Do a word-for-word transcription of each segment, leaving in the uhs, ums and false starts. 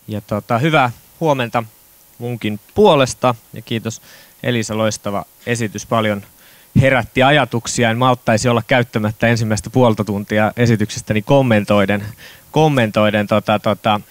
Ja tota, hyvää huomenta munkin puolesta ja kiitos Elisa, loistava esitys, paljon herätti ajatuksia. En malttaisi olla käyttämättä ensimmäistä puolta tuntia esityksestäni kommentoiden, kommentoiden tota, tota,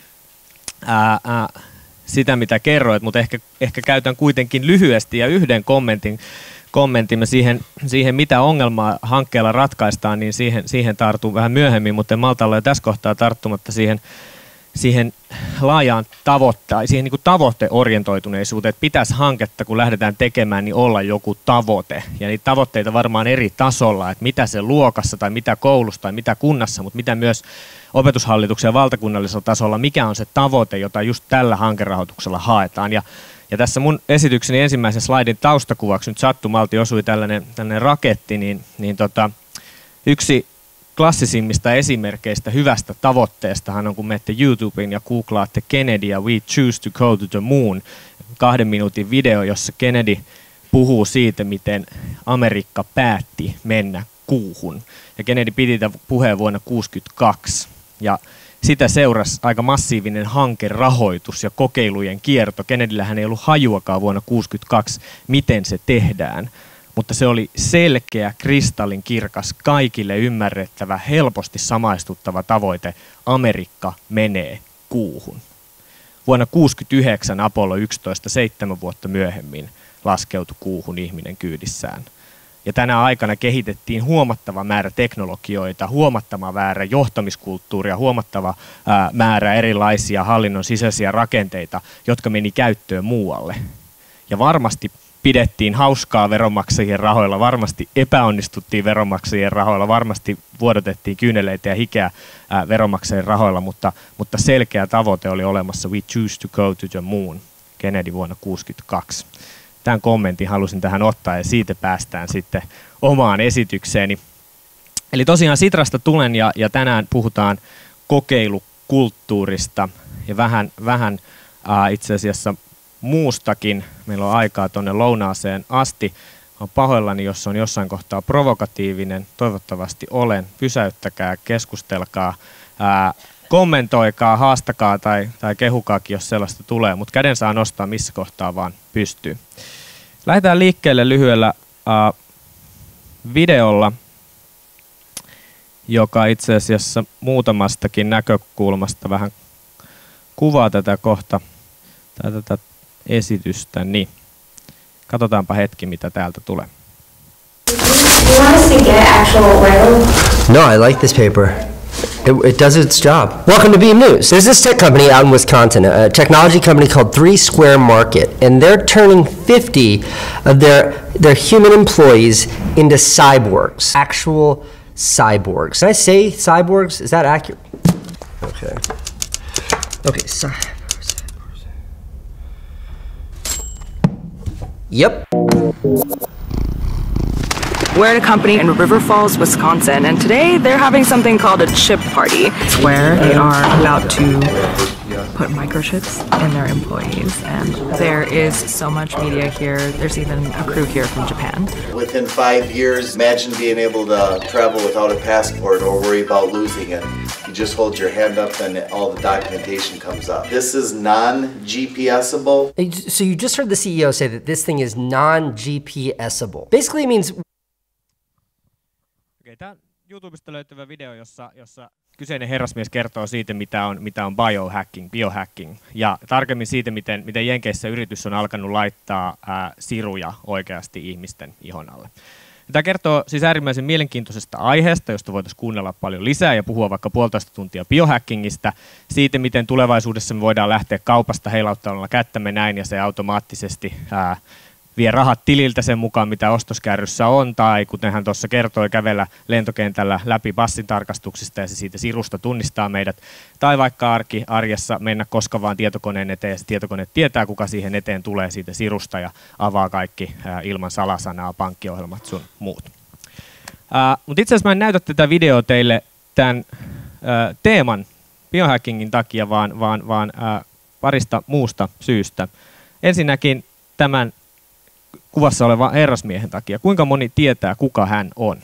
ää, ää, sitä, mitä kerroit, mutta ehkä, ehkä käytän kuitenkin lyhyesti ja yhden kommentin, kommentin siihen, siihen, mitä ongelmaa hankkeella ratkaistaan, niin siihen, siihen tartun vähän myöhemmin, mutta en malta olla jo tässä kohtaa tarttumatta siihen, siihen laajaan tavoitteen, siihen niin kuin tavoiteorientoituneisuuteen, että pitäisi hanketta, kun lähdetään tekemään, niin olla joku tavoite. Ja niitä tavoitteita varmaan eri tasolla, että mitä se luokassa tai mitä koulussa tai mitä kunnassa, mutta mitä myös opetushallituksen ja valtakunnallisella tasolla, mikä on se tavoite, jota just tällä hankerahoituksella haetaan. Ja, ja tässä mun esitykseni ensimmäisen slaidin taustakuvaksi nyt sattumalti osui tällainen, tällainen raketti, niin, niin tota, yksi klassisimmista esimerkkeistä hyvästä tavoitteestahan on, kun menette YouTubeen ja googlaatte Kennedy ja We Choose to Go to the Moon, kahden minuutin video, jossa Kennedy puhuu siitä, miten Amerikka päätti mennä kuuhun. Ja Kennedy piti tämän puheen vuonna tuhatyhdeksänsataakuusikymmentäkaksi. Ja sitä seurasi aika massiivinen hankerahoitus ja kokeilujen kierto. Kennedyllähän ei ollut hajuakaan vuonna tuhatyhdeksänsataakuusikymmentäkaksi, miten se tehdään. Mutta se oli selkeä, kristallin kirkas, kaikille ymmärrettävä, helposti samaistuttava tavoite. Amerikka menee kuuhun. Vuonna tuhatyhdeksänsataakuusikymmentäyhdeksän Apollo yksitoista, seitsemän vuotta myöhemmin, laskeutui kuuhun ihminen kyydissään. Ja tänä aikana kehitettiin huomattava määrä teknologioita, huomattava määrä johtamiskulttuuria, huomattava ää, määrä erilaisia hallinnon sisäisiä rakenteita, jotka meni käyttöön muualle. Ja varmasti pidettiin hauskaa veronmaksajien rahoilla, varmasti epäonnistuttiin veronmaksajien rahoilla, varmasti vuodotettiin kyyneleitä ja hikeä ää, veronmaksajien rahoilla, mutta, mutta selkeä tavoite oli olemassa. We choose to go to the moon, Kennedy vuonna tuhatyhdeksänsataakuusikymmentäkaksi. Tämän kommentin halusin tähän ottaa ja siitä päästään sitten omaan esitykseeni. Eli tosiaan Sitrasta tulen ja, ja tänään puhutaan kokeilukulttuurista ja vähän, vähän ää, itse asiassa muustakin. Meillä on aikaa tuonne lounaaseen asti. Olen pahoillani, jos on jossain kohtaa provokatiivinen. Toivottavasti olen. Pysäyttäkää, keskustelkaa, ää, kommentoikaa, haastakaa tai, tai kehukaakin, jos sellaista tulee. Mutta käden saa nostaa missä kohtaa vaan pystyy. Lähdetään liikkeelle lyhyellä ää, videolla, joka itse asiassa muutamastakin näkökulmasta vähän kuvaa tätä kohta tai tätä esitystä, niin katsotaanpa hetki, mitä täältä tulee. No, I like this paper. It, it does its job. Welcome to Beam News. There's this tech company out in Wisconsin, a technology company called Three Square Market, and they're turning fifty of their their human employees into cyborgs, actual cyborgs. Can I say cyborgs? Is that accurate? Okay. Okay, cyborgs. Yep. We're at a company in River Falls, Wisconsin, and today they're having something called a chip party. It's where they are about to put microchips in their employees, and there is so much media here. There's even a crew here from Japan. Within five years, imagine being able to travel without a passport or worry about losing it. You just hold your hand up and all the documentation comes up. This is non-G P S-able. So you just heard the C E O say that this thing is non-G P S-able. Basically it means... Okay, tämä on YouTubesta löytyvä video, jossa, jossa kyseinen herrasmies kertoo siitä, mitä on, mitä on biohacking, biohacking. Ja tarkemmin siitä, miten, miten Jenkeissä yritys on alkanut laittaa ää, siruja oikeasti ihmisten ihon alle. Tämä kertoo siis äärimmäisen mielenkiintoisesta aiheesta, josta voitaisiin kuunnella paljon lisää ja puhua vaikka puolitoista tuntia biohackingista, siitä, miten tulevaisuudessa me voidaan lähteä kaupasta heilauttamalla kättämme näin ja se automaattisesti ää, vie rahat tililtä sen mukaan, mitä ostoskärryssä on, tai kuten hän tuossa kertoi, kävellä lentokentällä läpi passin tarkastuksista ja se siitä sirusta tunnistaa meidät, tai vaikka arki, arjessa mennä koska vaan tietokoneen eteen, ja se tietokone tietää, kuka siihen eteen tulee siitä sirusta ja avaa kaikki ää, ilman salasanaa, pankkiohjelmat sun muut. Mutta itse asiassa mä en näytä tätä videoa teille tämän ää, teeman biohackingin takia, vaan, vaan, vaan ää, parista muusta syystä. Ensinnäkin tämän kuvassa oleva herrasmiehen takia. Kuinka moni tietää, kuka hän on?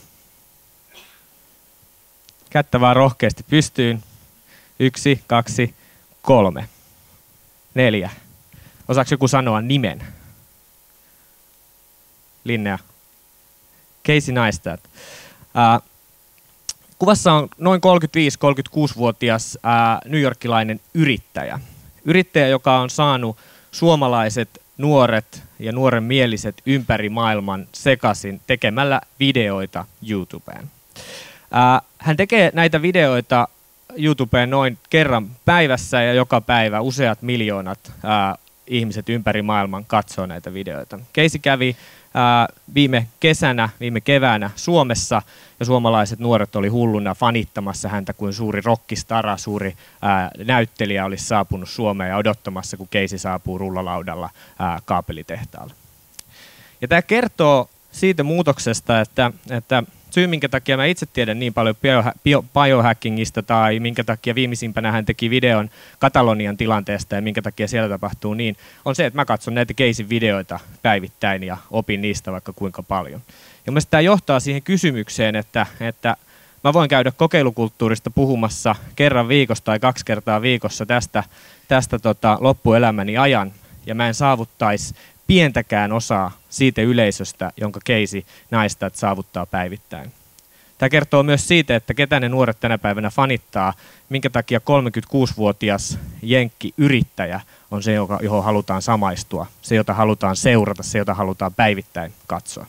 Kättä vaan rohkeasti pystyyn. Yksi, kaksi, kolme. neljä. Osaako joku sanoa nimen? Linnea. Casey Neistat. Uh, kuvassa on noin kolmekymmentäviisi kolmekymmentäkuusi-vuotias uh, newyorkilainen yrittäjä. Yrittäjä, joka on saanut suomalaiset nuoret ja nuoren mieliset ympäri maailman sekaisin tekemällä videoita YouTubeen. Uh, hän tekee näitä videoita YouTubeen noin kerran päivässä ja joka päivä useat miljoonat uh, ihmiset ympäri maailman katsoo näitä videoita. Casey kävi ää, viime kesänä, viime keväänä Suomessa ja suomalaiset nuoret oli hulluna fanittamassa häntä kuin suuri rockistara, suuri ää, näyttelijä olisi saapunut Suomeen ja odottamassa, kun Casey saapuu rullalaudalla ää, kaapelitehtaalle. Ja tämä kertoo siitä muutoksesta, että, että syy, minkä takia mä itse tiedän niin paljon bio, biohackingista tai minkä takia viimeisimpänä hän teki videon Katalonian tilanteesta ja minkä takia siellä tapahtuu niin, on se, että mä katson näitä Caseyn videoita päivittäin ja opin niistä vaikka kuinka paljon. Ja mielestäni tämä johtaa siihen kysymykseen, että, että mä voin käydä kokeilukulttuurista puhumassa kerran viikossa tai kaksi kertaa viikossa tästä, tästä tota, loppuelämäni ajan ja mä en saavuttaisi pientäkään osaa siitä yleisöstä, jonka Casey Neistat saavuttaa päivittäin. Tämä kertoo myös siitä, että ketä ne nuoret tänä päivänä fanittaa, minkä takia kolmekymmentäkuusi-vuotias jenkki-yrittäjä on se, johon halutaan samaistua, se, jota halutaan seurata, se, jota halutaan päivittäin katsoa.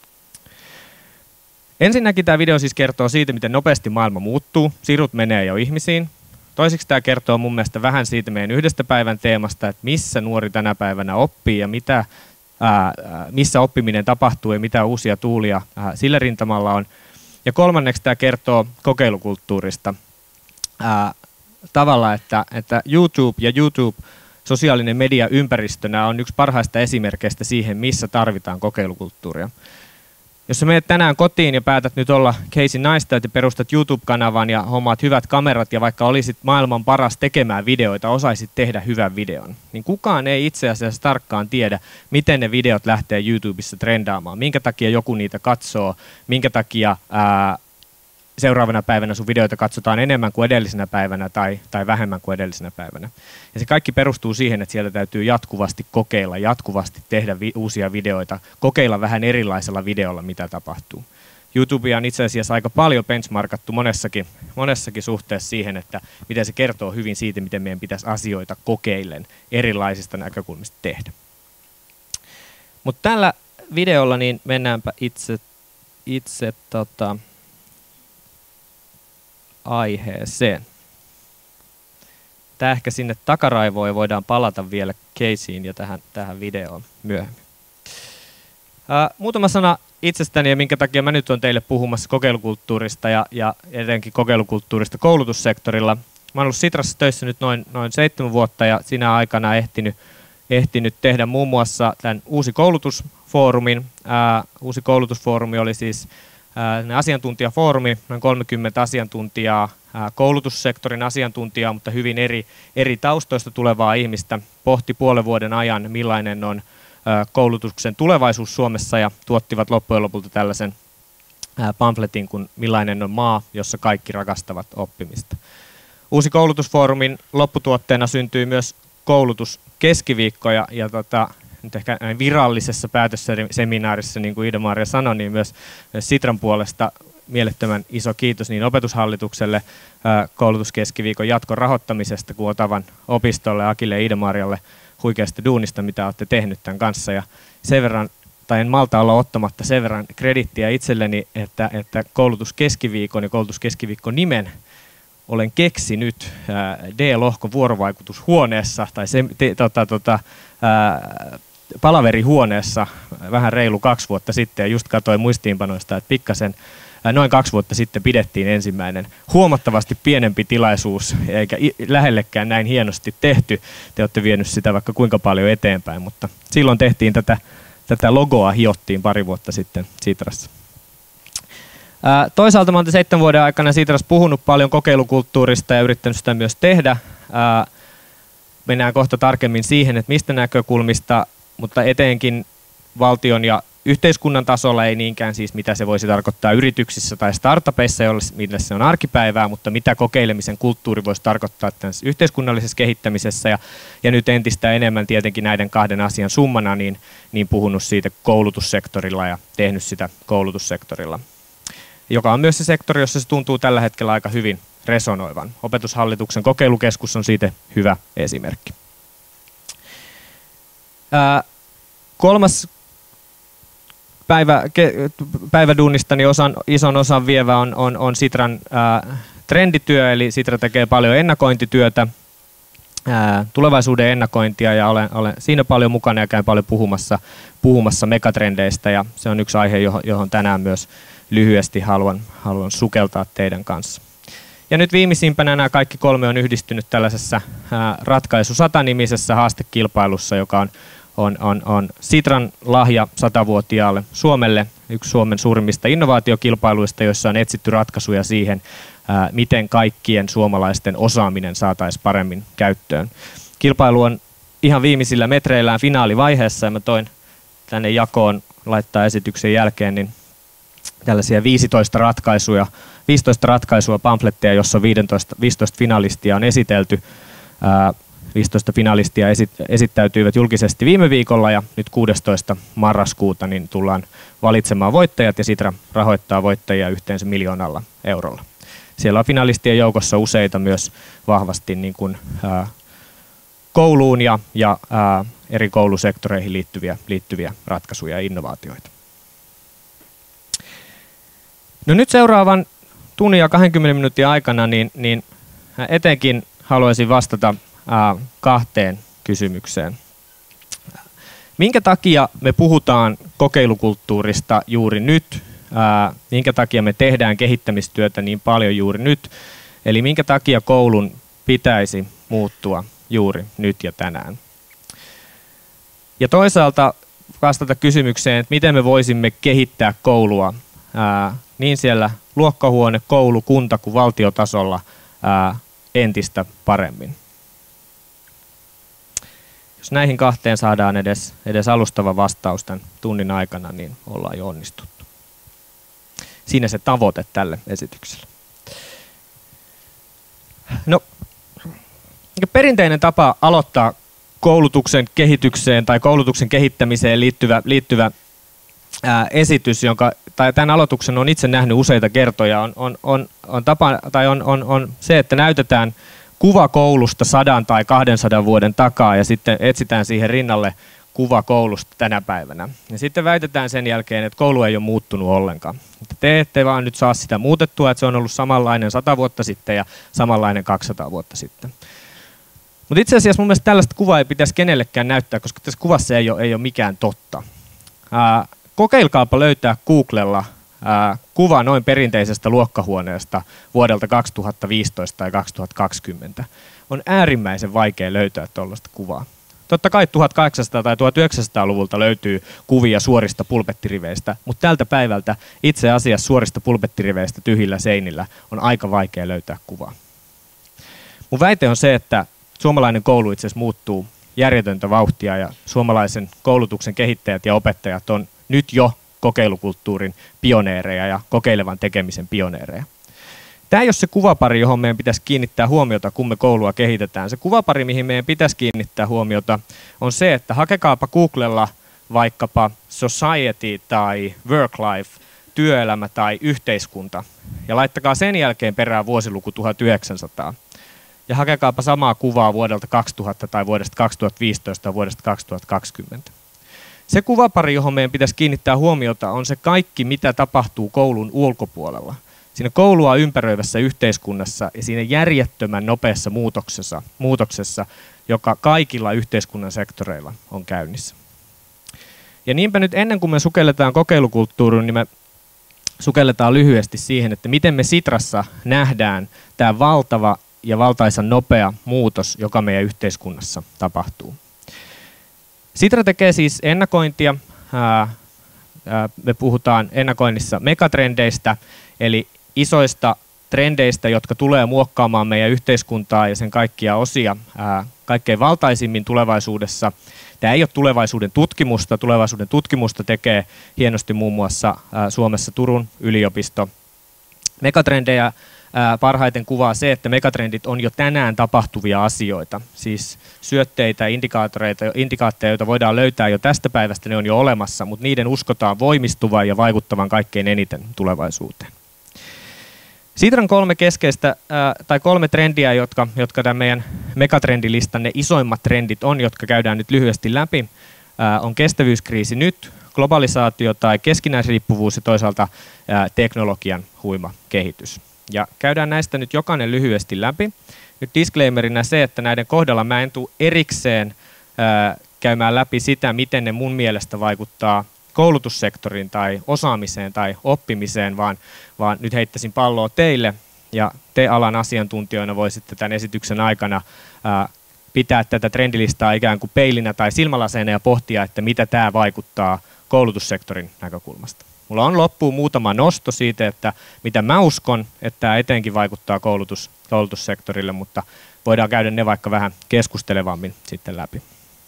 Ensinnäkin tämä video siis kertoo siitä, miten nopeasti maailma muuttuu, sirut menee jo ihmisiin. Toiseksi tämä kertoo mun mielestä vähän siitä meidän yhdestä päivän teemasta, että missä nuori tänä päivänä oppii ja mitä, ää, missä oppiminen tapahtuu ja mitä uusia tuulia ää, sillä rintamalla on. Ja kolmanneksi tämä kertoo kokeilukulttuurista ää, tavalla, että, että YouTube ja YouTube sosiaalinen media ympäristönä on yksi parhaista esimerkkeistä siihen, missä tarvitaan kokeilukulttuuria. Jos sä menet tänään kotiin ja päätät nyt olla Casey Neistat ja perustat YouTube-kanavan ja hommaat hyvät kamerat ja vaikka olisit maailman paras tekemään videoita, osaisit tehdä hyvän videon, niin kukaan ei itse asiassa tarkkaan tiedä, miten ne videot lähtee YouTubessa trendaamaan, minkä takia joku niitä katsoo, minkä takia ää, seuraavana päivänä sun videoita katsotaan enemmän kuin edellisenä päivänä tai, tai vähemmän kuin edellisenä päivänä. Ja se kaikki perustuu siihen, että siellä täytyy jatkuvasti kokeilla, jatkuvasti tehdä vi- uusia videoita, kokeilla vähän erilaisella videolla, mitä tapahtuu. YouTubea on itse asiassa aika paljon benchmarkattu monessakin, monessakin suhteessa siihen, että miten se kertoo hyvin siitä, miten meidän pitäisi asioita kokeillen erilaisista näkökulmista tehdä. Mutta tällä videolla niin mennäänpä itse, itse tota, aiheeseen. Tää ehkä sinne takaraivoon ja voidaan palata vielä Caseyin ja tähän, tähän videoon myöhemmin. Ää, muutama sana itsestäni ja minkä takia mä nyt olen teille puhumassa kokeilukulttuurista ja, ja etenkin kokeilukulttuurista koulutussektorilla. Mä oon ollut Sitrassa töissä nyt noin, noin seitsemän vuotta ja siinä aikana ehtinyt, ehtinyt tehdä muun muassa tämän uusi koulutusfoorumin. Ää, uusi koulutusfoorumi oli siis asiantuntijafoorumi, noin kolmekymmentä asiantuntijaa, koulutussektorin asiantuntijaa, mutta hyvin eri, eri taustoista tulevaa ihmistä pohti puolen vuoden ajan, millainen on koulutuksen tulevaisuus Suomessa ja tuottivat loppujen lopulta tällaisen pamfletin kuin millainen on maa, jossa kaikki rakastavat oppimista. Uusi koulutusfoorumin lopputuotteena syntyi myös koulutuskeskiviikko ja, ja tota, nyt ehkä näin virallisessa päätösseminaarissa, niin kuin Ida-Maria sanoi, niin myös, myös Sitran puolesta mielettömän iso kiitos niin opetushallitukselle ää, koulutuskeskiviikon jatkon rahoittamisesta kuin Otavan opistolle, Akille ja Ida-Marialle huikeasta duunista, mitä olette tehnyt tämän kanssa. Ja sen verran, tai en malta olla ottamatta sen verran kredittiä itselleni, että, että koulutuskeskiviikon ja koulutuskeskiviikon nimen olen keksinyt ää, D-lohkon vuorovaikutushuoneessa tai se, te, tota, tota, ää, palaverihuoneessa vähän reilu kaksi vuotta sitten ja just katsoin muistiinpanoista, että pikkasen ää, noin kaksi vuotta sitten pidettiin ensimmäinen huomattavasti pienempi tilaisuus eikä lähellekään näin hienosti tehty. Te olette vienyt sitä vaikka kuinka paljon eteenpäin, mutta silloin tehtiin tätä, tätä logoa hiottiin pari vuotta sitten Sitrassa. Ää, toisaalta mä olen seitsemän vuoden aikana Sitrassa puhunut paljon kokeilukulttuurista ja yrittänyt sitä myös tehdä. Ää, mennään kohta tarkemmin siihen, että mistä näkökulmista, mutta etenkin valtion ja yhteiskunnan tasolla, ei niinkään siis mitä se voisi tarkoittaa yrityksissä tai startupeissa, millä se on arkipäivää, mutta mitä kokeilemisen kulttuuri voisi tarkoittaa tässä yhteiskunnallisessa kehittämisessä. Ja, ja nyt entistä enemmän tietenkin näiden kahden asian summana, niin, niin puhunut siitä koulutussektorilla ja tehnyt sitä koulutussektorilla, joka on myös se sektori, jossa se tuntuu tällä hetkellä aika hyvin resonoivan. Opetushallituksen kokeilukeskus on siitä hyvä esimerkki. Ää, kolmas päivä, ke, päiväduunistani osan, ison osan vievä on, on, on Sitran ää, trendityö, eli Sitra tekee paljon ennakointityötä, ää, tulevaisuuden ennakointia, ja olen, olen siinä paljon mukana ja käyn paljon puhumassa, puhumassa megatrendeistä, ja se on yksi aihe, johon, johon tänään myös lyhyesti haluan, haluan sukeltaa teidän kanssa. Ja nyt viimeisimpänä nämä kaikki kolme on yhdistynyt tällaisessa ää, Ratkaisu sata-nimisessä haastekilpailussa, joka on, on, on, on Sitran lahja satavuotiaalle Suomelle, yksi Suomen suurimmista innovaatiokilpailuista, joissa on etsitty ratkaisuja siihen, ää, miten kaikkien suomalaisten osaaminen saataisiin paremmin käyttöön. Kilpailu on ihan viimeisillä metreillään finaalivaiheessa, ja mä toin tänne jakoon laittaa esityksen jälkeen niin tällaisia viisitoista ratkaisuja, viisitoista ratkaisua pamfletteja, jossa viisitoista, viisitoista finalistia on esitelty. Ää, viisitoista finalistia esit, esittäytyivät julkisesti viime viikolla, ja nyt kuudestoista marraskuuta niin tullaan valitsemaan voittajat, ja Sitra rahoittaa voittajia yhteensä miljoonalla eurolla. Siellä on finalistien joukossa useita myös vahvasti niin kuin, ää, kouluun ja, ja ää, eri koulusektoreihin liittyviä, liittyviä ratkaisuja ja innovaatioita. No nyt seuraavan tunnin ja kahdenkymmenen minuutin aikana niin, niin etenkin haluaisin vastata ää, kahteen kysymykseen. Minkä takia me puhutaan kokeilukulttuurista juuri nyt? Ää, minkä takia me tehdään kehittämistyötä niin paljon juuri nyt? Eli minkä takia koulun pitäisi muuttua juuri nyt ja tänään? Ja toisaalta vastata kysymykseen, että miten me voisimme kehittää koulua ää, niin siellä luokkahuone, koulu, kunta kuin valtiotasolla ää, entistä paremmin. Jos näihin kahteen saadaan edes, edes alustava vastaus tämän tunnin aikana, niin ollaan jo onnistuttu. Siinä se tavoite tälle esitykselle. No, perinteinen tapa aloittaa koulutuksen kehitykseen tai koulutuksen kehittämiseen liittyvä, liittyvä ää, esitys, jonka tai tämän aloituksen on itse nähnyt useita kertoja, on, on, on, on, tapa, tai on, on, on se, että näytetään kuva koulusta sadan tai kahdensadan vuoden takaa ja sitten etsitään siihen rinnalle kuva koulusta tänä päivänä. Ja sitten väitetään sen jälkeen, että koulu ei ole muuttunut ollenkaan. Te ette vaan nyt saa sitä muutettua, että se on ollut samanlainen sata vuotta sitten ja samanlainen kaksisataa vuotta sitten. Mutta itse asiassa mun mielestä tällaista kuvaa ei pitäisi kenellekään näyttää, koska tässä kuvassa ei ole, ei ole mikään totta. Ää, Kokeilkaapa löytää Googlella ää, kuva noin perinteisestä luokkahuoneesta vuodelta kaksituhattaviisitoista tai kaksituhattakaksikymmentä. On äärimmäisen vaikea löytää tuollaista kuvaa. Totta kai tuhatkahdeksansataa- tai tuhatyhdeksänsataaluvulta löytyy kuvia suorista pulpettiriveistä, mutta tältä päivältä itse asiassa suorista pulpettiriveistä tyhjillä seinillä on aika vaikea löytää kuvaa. Mun väite on se, että suomalainen koulu itse asiassa muuttuu järjetöntä vauhtia ja suomalaisen koulutuksen kehittäjät ja opettajat on nyt jo kokeilukulttuurin pioneereja ja kokeilevan tekemisen pioneereja. Tämä ei ole se kuvapari, johon meidän pitäisi kiinnittää huomiota, kun me koulua kehitetään. Se kuvapari, mihin meidän pitäisi kiinnittää huomiota, on se, että hakekaapa Googlella vaikkapa society tai work life, työelämä tai yhteiskunta, ja laittakaa sen jälkeen perään vuosiluku tuhatyhdeksänsataa. Ja hakekaapa samaa kuvaa vuodelta kaksituhatta tai vuodesta kaksituhattaviisitoista tai vuodesta kaksituhattakaksikymmentä. Se kuvapari, johon meidän pitäisi kiinnittää huomiota, on se kaikki, mitä tapahtuu koulun ulkopuolella. Siinä koulua ympäröivässä yhteiskunnassa ja siinä järjettömän nopeassa muutoksessa, muutoksessa, joka kaikilla yhteiskunnan sektoreilla on käynnissä. Ja niinpä nyt ennen kuin me sukelletaan kokeilukulttuuriin, niin me sukelletaan lyhyesti siihen, että miten me Sitrassa nähdään tämä valtava ja valtaisan nopea muutos, joka meidän yhteiskunnassa tapahtuu. Sitra tekee siis ennakointia. Me puhutaan ennakoinnissa megatrendeistä, eli isoista trendeistä, jotka tulee muokkaamaan meidän yhteiskuntaa ja sen kaikkia osia ää, kaikkein valtaisimmin tulevaisuudessa. Tämä ei ole tulevaisuuden tutkimusta. Tulevaisuuden tutkimusta tekee hienosti muun muassa ää, Suomessa Turun yliopisto. Megatrendejä ää, parhaiten kuvaa se, että megatrendit on jo tänään tapahtuvia asioita. Siis syötteitä, indikaattoreita, indikaatteja, joita voidaan löytää jo tästä päivästä, ne on jo olemassa, mutta niiden uskotaan voimistuvan ja vaikuttavan kaikkein eniten tulevaisuuteen. Sitran kolme keskeistä ää, tai kolme trendiä, jotka, jotka tämän meidän megatrendilistanne ne isoimmat trendit on, jotka käydään nyt lyhyesti läpi, ää, on kestävyyskriisi nyt, globalisaatio tai keskinäisriippuvuus ja toisaalta ää, teknologian huima kehitys. Ja käydään näistä nyt jokainen lyhyesti läpi. Nyt disclaimerina se, että näiden kohdalla mä en tule erikseen ää, käymään läpi sitä, miten ne mun mielestä vaikuttaa koulutussektoriin tai osaamiseen tai oppimiseen, vaan, vaan nyt heittäisin palloa teille ja te alan asiantuntijoina voisitte tämän esityksen aikana ää, pitää tätä trendilistaa ikään kuin peilinä tai silmälaseena ja pohtia, että mitä tämä vaikuttaa koulutussektorin näkökulmasta. Mulla on loppuun muutama nosto siitä, että mitä mä uskon, että tämä etenkin vaikuttaa koulutus, koulutussektorille, mutta voidaan käydä ne vaikka vähän keskustelevammin sitten läpi.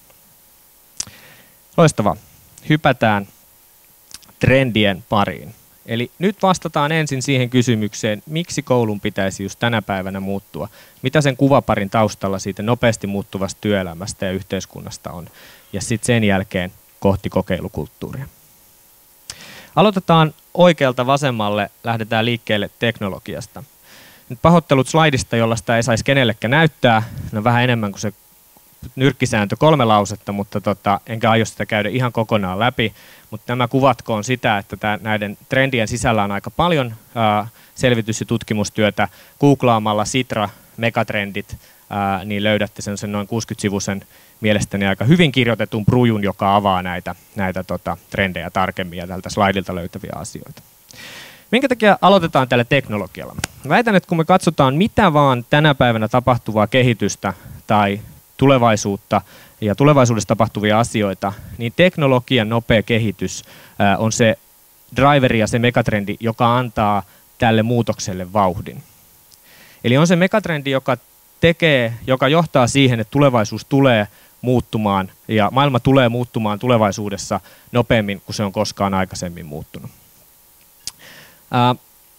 Loistavaa. Hypätään trendien pariin. Eli nyt vastataan ensin siihen kysymykseen, miksi koulun pitäisi just tänä päivänä muuttua. Mitä sen kuvaparin taustalla siitä nopeasti muuttuvasta työelämästä ja yhteiskunnasta on. Ja sitten sen jälkeen kohti kokeilukulttuuria. Aloitetaan oikealta vasemmalle, lähdetään liikkeelle teknologiasta. Nyt pahoittelut slaidista, jolla sitä ei saisi kenellekään näyttää. No vähän enemmän kuin se nyrkkisääntö kolme lausetta, mutta tota, enkä aio sitä käydä ihan kokonaan läpi. Mutta nämä kuvatkoon sitä, että tää, näiden trendien sisällä on aika paljon ää, selvitys- ja tutkimustyötä. Googlaamalla Sitra megatrendit, ää, niin löydätte sen, sen noin kuusikymmentä-sivuisen mielestäni aika hyvin kirjoitetun brujun, joka avaa näitä, näitä tota, trendejä tarkemmin ja tältä slaidilta löytäviä asioita. Minkä takia aloitetaan tällä teknologialla? Väitän, että kun me katsotaan mitä vaan tänä päivänä tapahtuvaa kehitystä tai tulevaisuutta ja tulevaisuudessa tapahtuvia asioita, niin teknologian nopea kehitys ää, on se driveri ja se megatrendi, joka antaa tälle muutokselle vauhdin. Eli on se megatrendi, joka tekee, joka johtaa siihen, että tulevaisuus tulee muuttumaan ja maailma tulee muuttumaan tulevaisuudessa nopeammin kuin se on koskaan aikaisemmin muuttunut. Ää,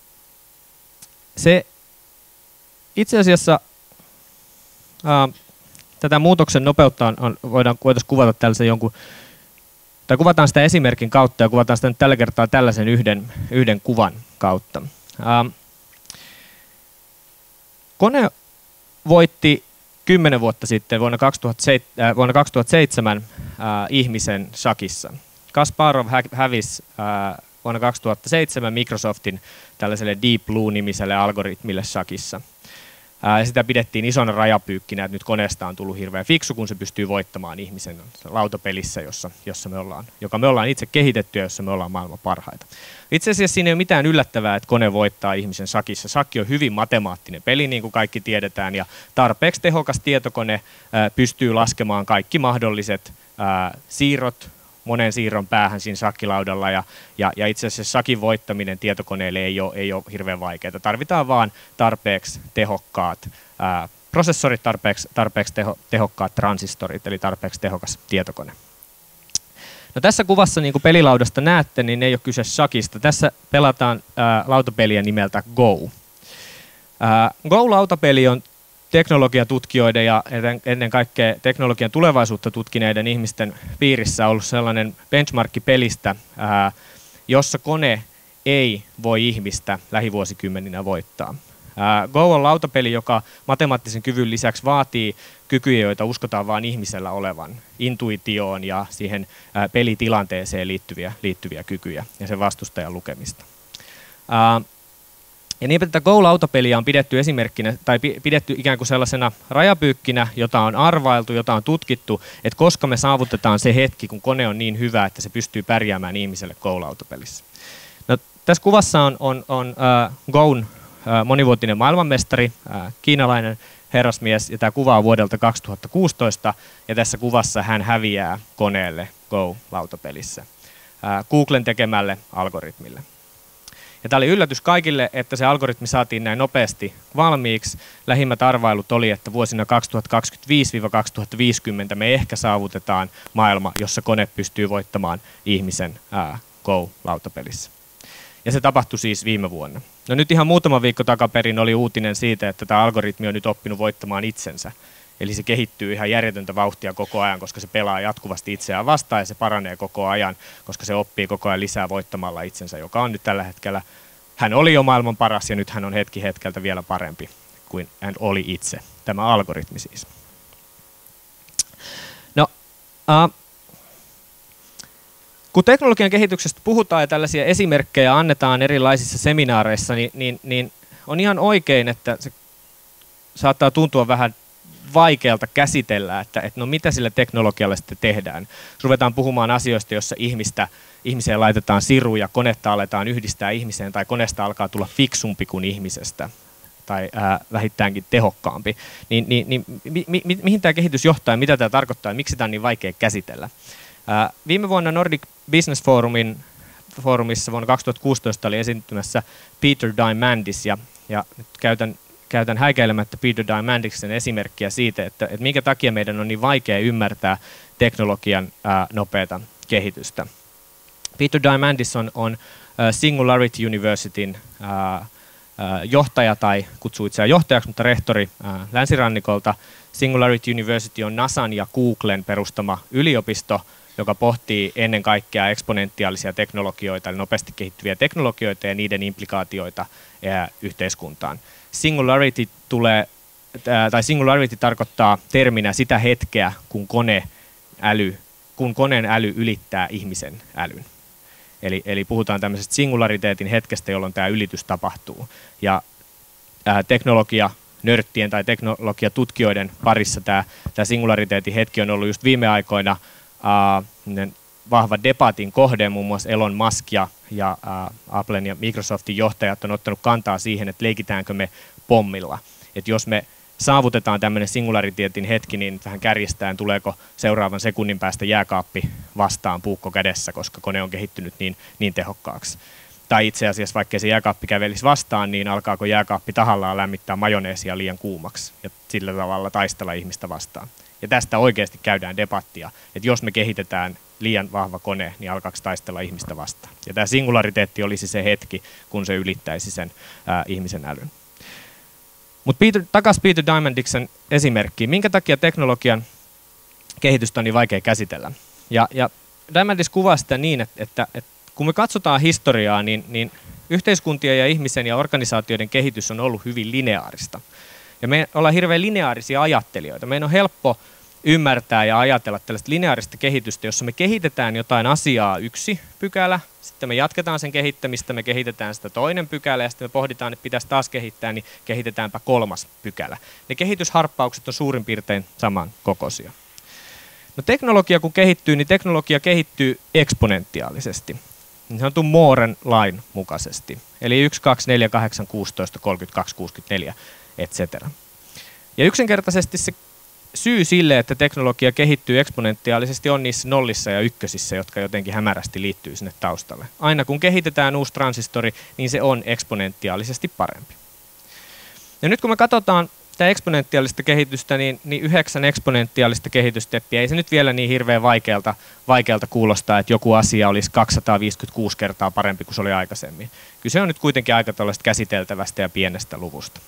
se itse asiassa ää, tätä muutoksen nopeutta on, on, voidaan voitaisiin kuvata tällaisen jonkun, tai kuvataan sitä esimerkin kautta ja kuvataan sitä nyt tällä kertaa tällaisen yhden, yhden kuvan kautta. Ää, kone voitti kymmenen vuotta sitten vuonna kaksituhattaseitsemän, äh, vuonna kaksituhattaseitsemän äh, ihmisen shakissa. Kasparov hä hävisi äh, vuonna kaksituhattaseitsemän Microsoftin tällaiselle Deep Blue-nimiselle algoritmille shakissa. Äh, sitä pidettiin isona rajapyykkinä, että nyt koneesta on tullut hirveän fiksu, kun se pystyy voittamaan ihmisen lautapelissä, jossa, jossa me ollaan, joka me ollaan itse kehitetty ja jossa me ollaan maailman parhaita. Itse asiassa siinä ei ole mitään yllättävää, että kone voittaa ihmisen shakissa. Shakki on hyvin matemaattinen peli, niin kuin kaikki tiedetään, ja tarpeeksi tehokas tietokone ää, pystyy laskemaan kaikki mahdolliset ää, siirrot monen siirron päähän siinä shakkilaudalla, ja, ja, ja itse asiassa shakin voittaminen tietokoneelle ei ole, ei ole hirveän vaikeaa. Tarvitaan vaan tarpeeksi tehokkaat ää, prosessorit, tarpeeksi, tarpeeksi teho, tehokkaat transistorit, eli tarpeeksi tehokas tietokone. No tässä kuvassa, niin kuin pelilaudasta näette, niin ei ole kyse shakista. Tässä pelataan ää, lautapeliä nimeltä Go. Ää, Go-lautapeli on teknologiatutkijoiden ja ennen kaikkea teknologian tulevaisuutta tutkineiden ihmisten piirissä ollut sellainen benchmarkki pelistä, ää, jossa kone ei voi ihmistä lähivuosikymmeninä voittaa. Ää, Go on lautapeli, joka matemaattisen kyvyn lisäksi vaatii kykyjä, joita uskotaan vain ihmisellä olevan, intuitioon ja siihen ää, pelitilanteeseen liittyviä, liittyviä kykyjä ja sen vastustajan lukemista. Ää, ja niinpä tätä Go-lautapeliä on pidetty esimerkkinä tai pidetty ikään kuin sellaisena rajapyykkinä, jota on arvailtu, jota on tutkittu, että koska me saavutetaan se hetki, kun kone on niin hyvä, että se pystyy pärjäämään ihmiselle Go-lautapelissä. No, tässä kuvassa on, on, on äh, Go'n monivuotinen maailmanmestari, kiinalainen herrasmies, ja tämä kuva on vuodelta kaksituhattakuusitoista, ja tässä kuvassa hän häviää koneelle Go-lautapelissä, Googlen tekemälle algoritmille. Ja tämä oli yllätys kaikille, että se algoritmi saatiin näin nopeasti valmiiksi. Lähimmät arvailut oli, että vuosina kaksituhattakaksikymmentäviisi kaksituhattaviisikymmentä me ehkä saavutetaan maailma, jossa kone pystyy voittamaan ihmisen ää, Go-lautapelissä. Ja se tapahtui siis viime vuonna. No nyt ihan muutama viikko takaperin oli uutinen siitä, että tämä algoritmi on nyt oppinut voittamaan itsensä. Eli se kehittyy ihan järjetöntä vauhtia koko ajan, koska se pelaa jatkuvasti itseään vastaan ja se paranee koko ajan, koska se oppii koko ajan lisää voittamalla itsensä, joka on nyt tällä hetkellä, hän oli jo maailman paras ja nyt hän on hetki hetkeltä vielä parempi kuin hän oli itse, tämä algoritmi siis. No, uh, kun teknologian kehityksestä puhutaan ja tällaisia esimerkkejä annetaan erilaisissa seminaareissa, niin, niin, niin on ihan oikein, että se saattaa tuntua vähän vaikealta käsitellä, että, että no mitä sillä teknologialla sitten tehdään. Ruvetaan puhumaan asioista, jossa ihmistä, ihmiseen laitetaan siru ja konetta aletaan yhdistää ihmiseen tai koneesta alkaa tulla fiksumpi kuin ihmisestä tai ää, vähintäänkin tehokkaampi. Niin, niin, niin mi, mi, mi, mihin tämä kehitys johtaa ja mitä tämä tarkoittaa ja miksi tämä on niin vaikea käsitellä? Ää, viime vuonna Nordic Business Forumin foorumissa vuonna kaksituhattakuusitoista oli esiintymässä Peter Diamandis ja, ja nyt käytän Käytän häikäilemättä Peter Diamandisen esimerkkiä siitä, että, että minkä takia meidän on niin vaikea ymmärtää teknologian ää, nopeata kehitystä. Peter Diamandis on, on ää, Singularity Universityn ää, ää, johtaja tai kutsuu itseään johtajaksi, mutta rehtori ää, länsirannikolta. Singularity University on NASAn ja Googlen perustama yliopisto, joka pohtii ennen kaikkea eksponentiaalisia teknologioita, eli nopeasti kehittyviä teknologioita ja niiden implikaatioita ää, yhteiskuntaan. Singularity tulee, tai singularity tarkoittaa terminä sitä hetkeä, kun, kone äly, kun koneen äly ylittää ihmisen älyn. Eli, eli puhutaan tämmöisestä singulariteetin hetkestä, jolloin tämä ylitys tapahtuu. Ja ää, teknologia nörttien tai teknologiatutkijoiden parissa tämä, tämä singulariteetin hetki on ollut just viime aikoina ää, vahva debatin kohde, muun muassa Elon Musk ja, ja ä, Applen ja Microsoftin johtajat on ottanut kantaa siihen, että leikitäänkö me pommilla. Että jos me saavutetaan tämmöinen singulariteetin hetki, niin vähän kärjistäen tuleeko seuraavan sekunnin päästä jääkaappi vastaan puukko kädessä, koska kone on kehittynyt niin, niin tehokkaaksi. Tai itse asiassa vaikka se jääkaappi kävelisi vastaan, niin alkaako jääkaappi tahallaan lämmittää majoneesia liian kuumaksi ja sillä tavalla taistella ihmistä vastaan. Ja tästä oikeasti käydään debattia, että jos me kehitetään liian vahva kone, niin alkaako taistella ihmistä vastaan. Ja tämä singulariteetti olisi se hetki, kun se ylittäisi sen ää, ihmisen älyn. Mutta takaisin Peter Diamandisen esimerkkiin. Minkä takia teknologian kehitystä on niin vaikea käsitellä? Ja, ja Diamandis kuvaa sitä niin, että, että, että kun me katsotaan historiaa, niin, niin yhteiskuntien ja ihmisen ja organisaatioiden kehitys on ollut hyvin lineaarista. Ja me ollaan hirveän lineaarisia ajattelijoita. Meidän on helppo ymmärtää ja ajatella tällaista lineaarista kehitystä, jossa me kehitetään jotain asiaa yksi pykälä, sitten me jatketaan sen kehittämistä, me kehitetään sitä toinen pykälä ja sitten me pohditaan, että pitäisi taas kehittää, niin kehitetäänpä kolmas pykälä. Ne kehitysharppaukset on suurin piirtein samankokoisia. No teknologia kun kehittyy, niin teknologia kehittyy eksponentiaalisesti. Niin sanotun Mooren lain mukaisesti. Eli yksi, kaksi, neljä, kahdeksan, kuusitoista, kolmekymmentäkaksi, kuusikymmentäneljä, et cetera. Ja yksinkertaisesti se syy sille, että teknologia kehittyy eksponentiaalisesti on niissä nollissa ja ykkösissä, jotka jotenkin hämärästi liittyy sinne taustalle. Aina kun kehitetään uusi transistori, niin se on eksponentiaalisesti parempi. Ja nyt kun me katsotaan sitä eksponentiaalista kehitystä, niin, niin yhdeksän eksponentiaalista kehitysteppiä, ei se nyt vielä niin hirveän vaikealta, vaikealta kuulostaa, että joku asia olisi kaksisataaviisikymmentäkuusi kertaa parempi kuin se oli aikaisemmin. Kyllä se on nyt kuitenkin aika tällaista käsiteltävästä ja pienestä luvusta.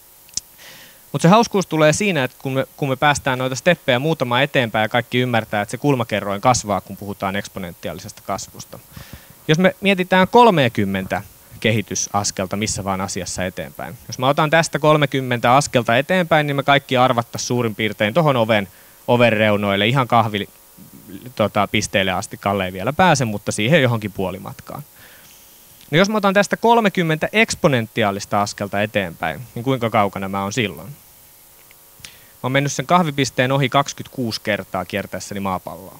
Mutta se hauskuus tulee siinä, että kun me, kun me päästään noita steppejä muutama eteenpäin ja kaikki ymmärtää, että se kulmakerroin kasvaa, kun puhutaan eksponentiaalisesta kasvusta. Jos me mietitään kolmekymmentä kehitysaskelta missä vaan asiassa eteenpäin. Jos mä otan tästä kolmekymmentä askelta eteenpäin, niin me kaikki arvattaisiin suurin piirtein tuohon oven, oven reunoille ihan kahvi tota, pisteelle asti. Kalle ei vielä pääse, mutta siihen johonkin puolimatkaan. No jos mä otan tästä kolmekymmentä eksponentiaalista askelta eteenpäin, niin kuinka kaukana mä oon silloin? Mä oon mennyt sen kahvipisteen ohi kaksikymmentäkuusi kertaa kiertäessäni maapalloa.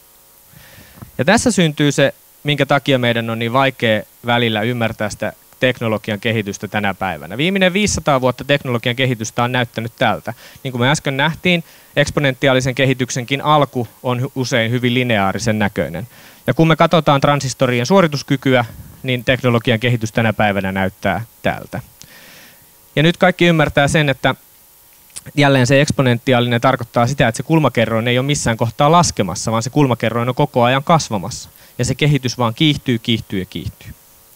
Ja tässä syntyy se, minkä takia meidän on niin vaikea välillä ymmärtää sitä teknologian kehitystä tänä päivänä. Viimeinen viisisataa vuotta teknologian kehitystä on näyttänyt tältä. Niin kuin me äsken nähtiin, eksponentiaalisen kehityksenkin alku on usein hyvin lineaarisen näköinen. Ja kun me katsotaan transistorien suorituskykyä, niin teknologian kehitys tänä päivänä näyttää tältä. Ja nyt kaikki ymmärtää sen, että jälleen se eksponentiaalinen tarkoittaa sitä, että se kulmakerroin ei ole missään kohtaa laskemassa, vaan se kulmakerroin on koko ajan kasvamassa. Ja se kehitys vaan kiihtyy, kiihtyy ja kiihtyy.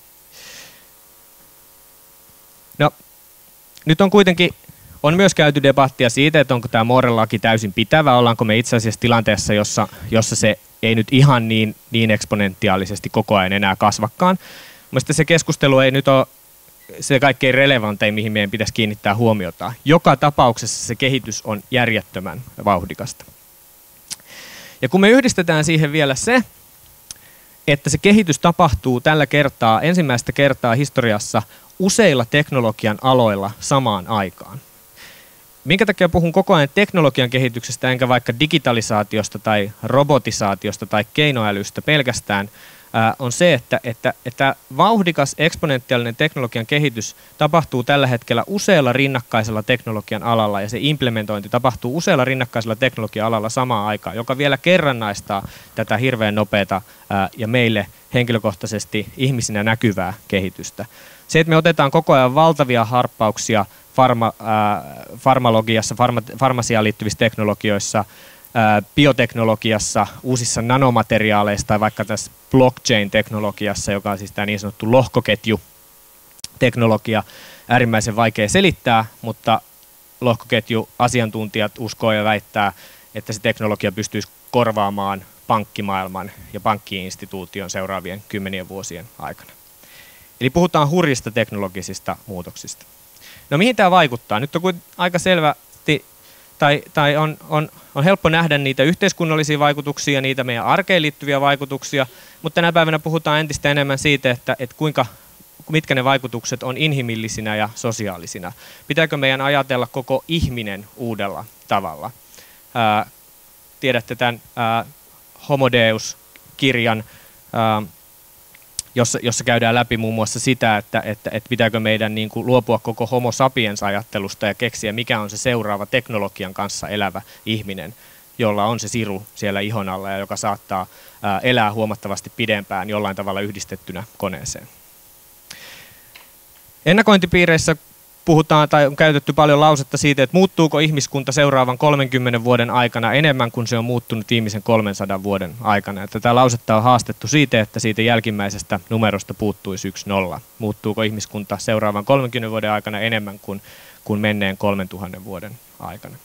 No, nyt on kuitenkin, on myös käyty debattia siitä, että onko tämä Mooren-laki täysin pitävä, ollaanko me itse asiassa tilanteessa, jossa, jossa se ei nyt ihan niin, niin eksponentiaalisesti koko ajan enää kasvakaan. Mielestäni se keskustelu ei nyt ole se kaikkein relevantein, mihin meidän pitäisi kiinnittää huomiota. Joka tapauksessa se kehitys on järjettömän vauhdikasta. Ja kun me yhdistetään siihen vielä se, että se kehitys tapahtuu tällä kertaa, ensimmäistä kertaa historiassa useilla teknologian aloilla samaan aikaan. Minkä takia puhun koko ajan teknologian kehityksestä, enkä vaikka digitalisaatiosta tai robotisaatiosta tai keinoälystä pelkästään, ää, on se, että, että, että vauhdikas eksponentiaalinen teknologian kehitys tapahtuu tällä hetkellä useilla rinnakkaisella teknologian alalla, ja se implementointi tapahtuu useilla rinnakkaisella teknologian alalla samaan aikaan, joka vielä kerrannaistaa tätä hirveän nopeata ää, ja meille henkilökohtaisesti ihmisinä näkyvää kehitystä. Se, että me otetaan koko ajan valtavia harppauksia farma, ää, farmalogiassa, farma, farmasiaan liittyvissä teknologioissa, ää, bioteknologiassa, uusissa nanomateriaaleissa tai vaikka tässä blockchain-teknologiassa, joka on siis tämä niin sanottu lohkoketju-teknologia, äärimmäisen vaikea selittää, mutta lohkoketju-asiantuntijat uskoo ja väittää, että se teknologia pystyisi korvaamaan pankkimaailman ja pankki-instituution seuraavien kymmenien vuosien aikana. Eli puhutaan hurjista teknologisista muutoksista. No mihin tämä vaikuttaa? Nyt on aika selvästi, tai, tai on, on, on helppo nähdä niitä yhteiskunnallisia vaikutuksia, niitä meidän arkeen liittyviä vaikutuksia, mutta tänä päivänä puhutaan entistä enemmän siitä, että, että kuinka, mitkä ne vaikutukset on inhimillisinä ja sosiaalisina. Pitääkö meidän ajatella koko ihminen uudella tavalla? Ää, tiedätte tämän ää, Homo Deus-kirjan, ää, Jossa, jossa käydään läpi muun muassa sitä, että, että, että pitääkö meidän niin kuin luopua koko homo sapiens-ajattelusta ja keksiä, mikä on se seuraava teknologian kanssa elävä ihminen, jolla on se siru siellä ihon alla ja joka saattaa ää, elää huomattavasti pidempään jollain tavalla yhdistettynä koneeseen. Ennakointipiireissä puhutaan tai on käytetty paljon lausetta siitä, että muuttuuko ihmiskunta seuraavan kolmenkymmenen vuoden aikana enemmän kuin se on muuttunut viimeisen kolmensadan vuoden aikana. Ja tätä lausetta on haastettu siitä, että siitä jälkimmäisestä numerosta puuttuisi yksi nolla. Muuttuuko ihmiskunta seuraavan kolmenkymmenen vuoden aikana enemmän kuin, kuin menneen kolmentuhannen vuoden aikana.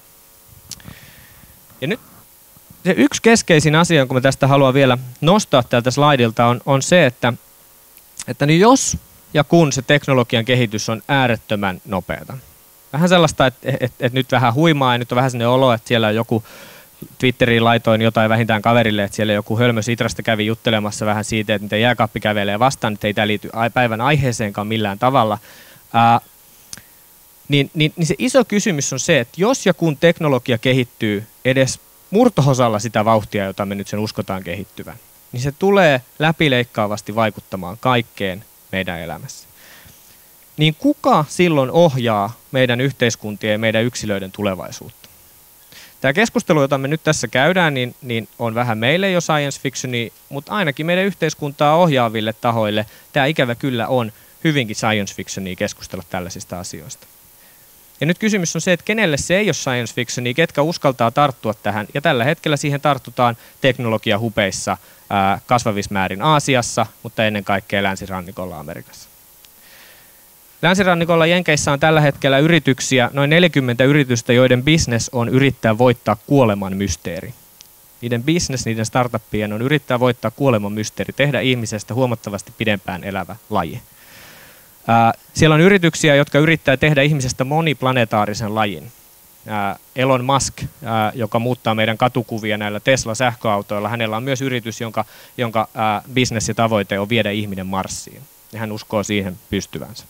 Ja nyt se yksi keskeisin asia, kun mä tästä haluan vielä nostaa tältä slaidilta, on, on se, että, että niin jos ja kun se teknologian kehitys on äärettömän nopeata. Vähän sellaista, että, että, että nyt vähän huimaa ja nyt on vähän sellainen olo, että siellä on joku, Twitteriin laitoin jotain vähintään kaverille, että siellä joku hölmö Sitrasta kävi juttelemassa vähän siitä, että miten jääkaappi kävelee vastaan, että ei tämä liity päivän aiheeseenkaan millään tavalla. Ää, niin, niin, niin se iso kysymys on se, että jos ja kun teknologia kehittyy edes murto-osalla sitä vauhtia, jota me nyt sen uskotaan kehittyvän, niin se tulee läpileikkaavasti vaikuttamaan kaikkeen meidän elämässä. Niin kuka silloin ohjaa meidän yhteiskuntien ja meidän yksilöiden tulevaisuutta? Tämä keskustelu, jota me nyt tässä käydään, niin, niin on vähän meille jo science fictioni, mutta ainakin meidän yhteiskuntaa ohjaaville tahoille tämä ikävä kyllä on hyvinkin science fictionia keskustella tällaisista asioista. Ja nyt kysymys on se, että kenelle se ei ole science fictionia, ketkä uskaltaa tarttua tähän, ja tällä hetkellä siihen tartutaan teknologiahupeissa ää, kasvavissa määrin Aasiassa, mutta ennen kaikkea länsirannikolla Amerikassa. Länsirannikolla Jenkeissä on tällä hetkellä yrityksiä, noin neljäkymmentä yritystä, joiden business on yrittää voittaa kuoleman mysteeri. Niiden business, niiden startuppien on yrittää voittaa kuoleman mysteeri, tehdä ihmisestä huomattavasti pidempään elävä laji. Ää, siellä on yrityksiä, jotka yrittää tehdä ihmisestä moniplanetaarisen lajin. Ää, Elon Musk, ää, joka muuttaa meidän katukuvia näillä Tesla-sähköautoilla, hänellä on myös yritys, jonka, jonka ää, business ja tavoite on viedä ihminen Marsiin. Ja hän uskoo siihen pystyvänsä.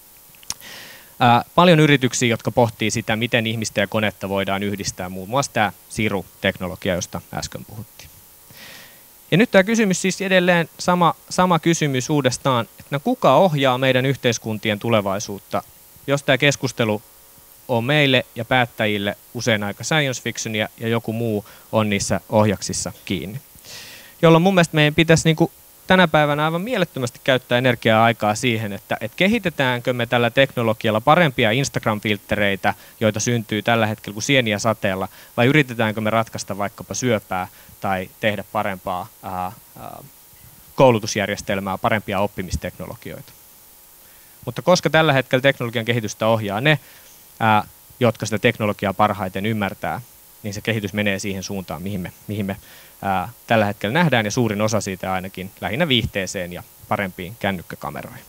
Ää, paljon yrityksiä, jotka pohtii sitä, miten ihmistä ja konetta voidaan yhdistää, muun muassa tämä Siru-teknologia, josta äsken puhuttiin. Ja nyt tämä kysymys siis edelleen sama, sama kysymys uudestaan, että no kuka ohjaa meidän yhteiskuntien tulevaisuutta, jos tämä keskustelu on meille ja päättäjille usein aika science fictionia ja joku muu on niissä ohjaksissa kiinni. Jolloin mun mielestä meidän pitäisi niinku tänä päivänä aivan mielettömästi käyttää energiaa ja aikaa siihen, että et kehitetäänkö me tällä teknologialla parempia Instagram-filttereitä, joita syntyy tällä hetkellä kuin sieniä sateella, vai yritetäänkö me ratkaista vaikkapa syöpää tai tehdä parempaa ää, ää, koulutusjärjestelmää, parempia oppimisteknologioita. Mutta koska tällä hetkellä teknologian kehitystä ohjaa ne, ää, jotka sitä teknologiaa parhaiten ymmärtää, niin se kehitys menee siihen suuntaan, mihin me, mihin me ää, tällä hetkellä nähdään, ja suurin osa siitä ainakin lähinnä viihteeseen ja parempiin kännykkäkameroihin.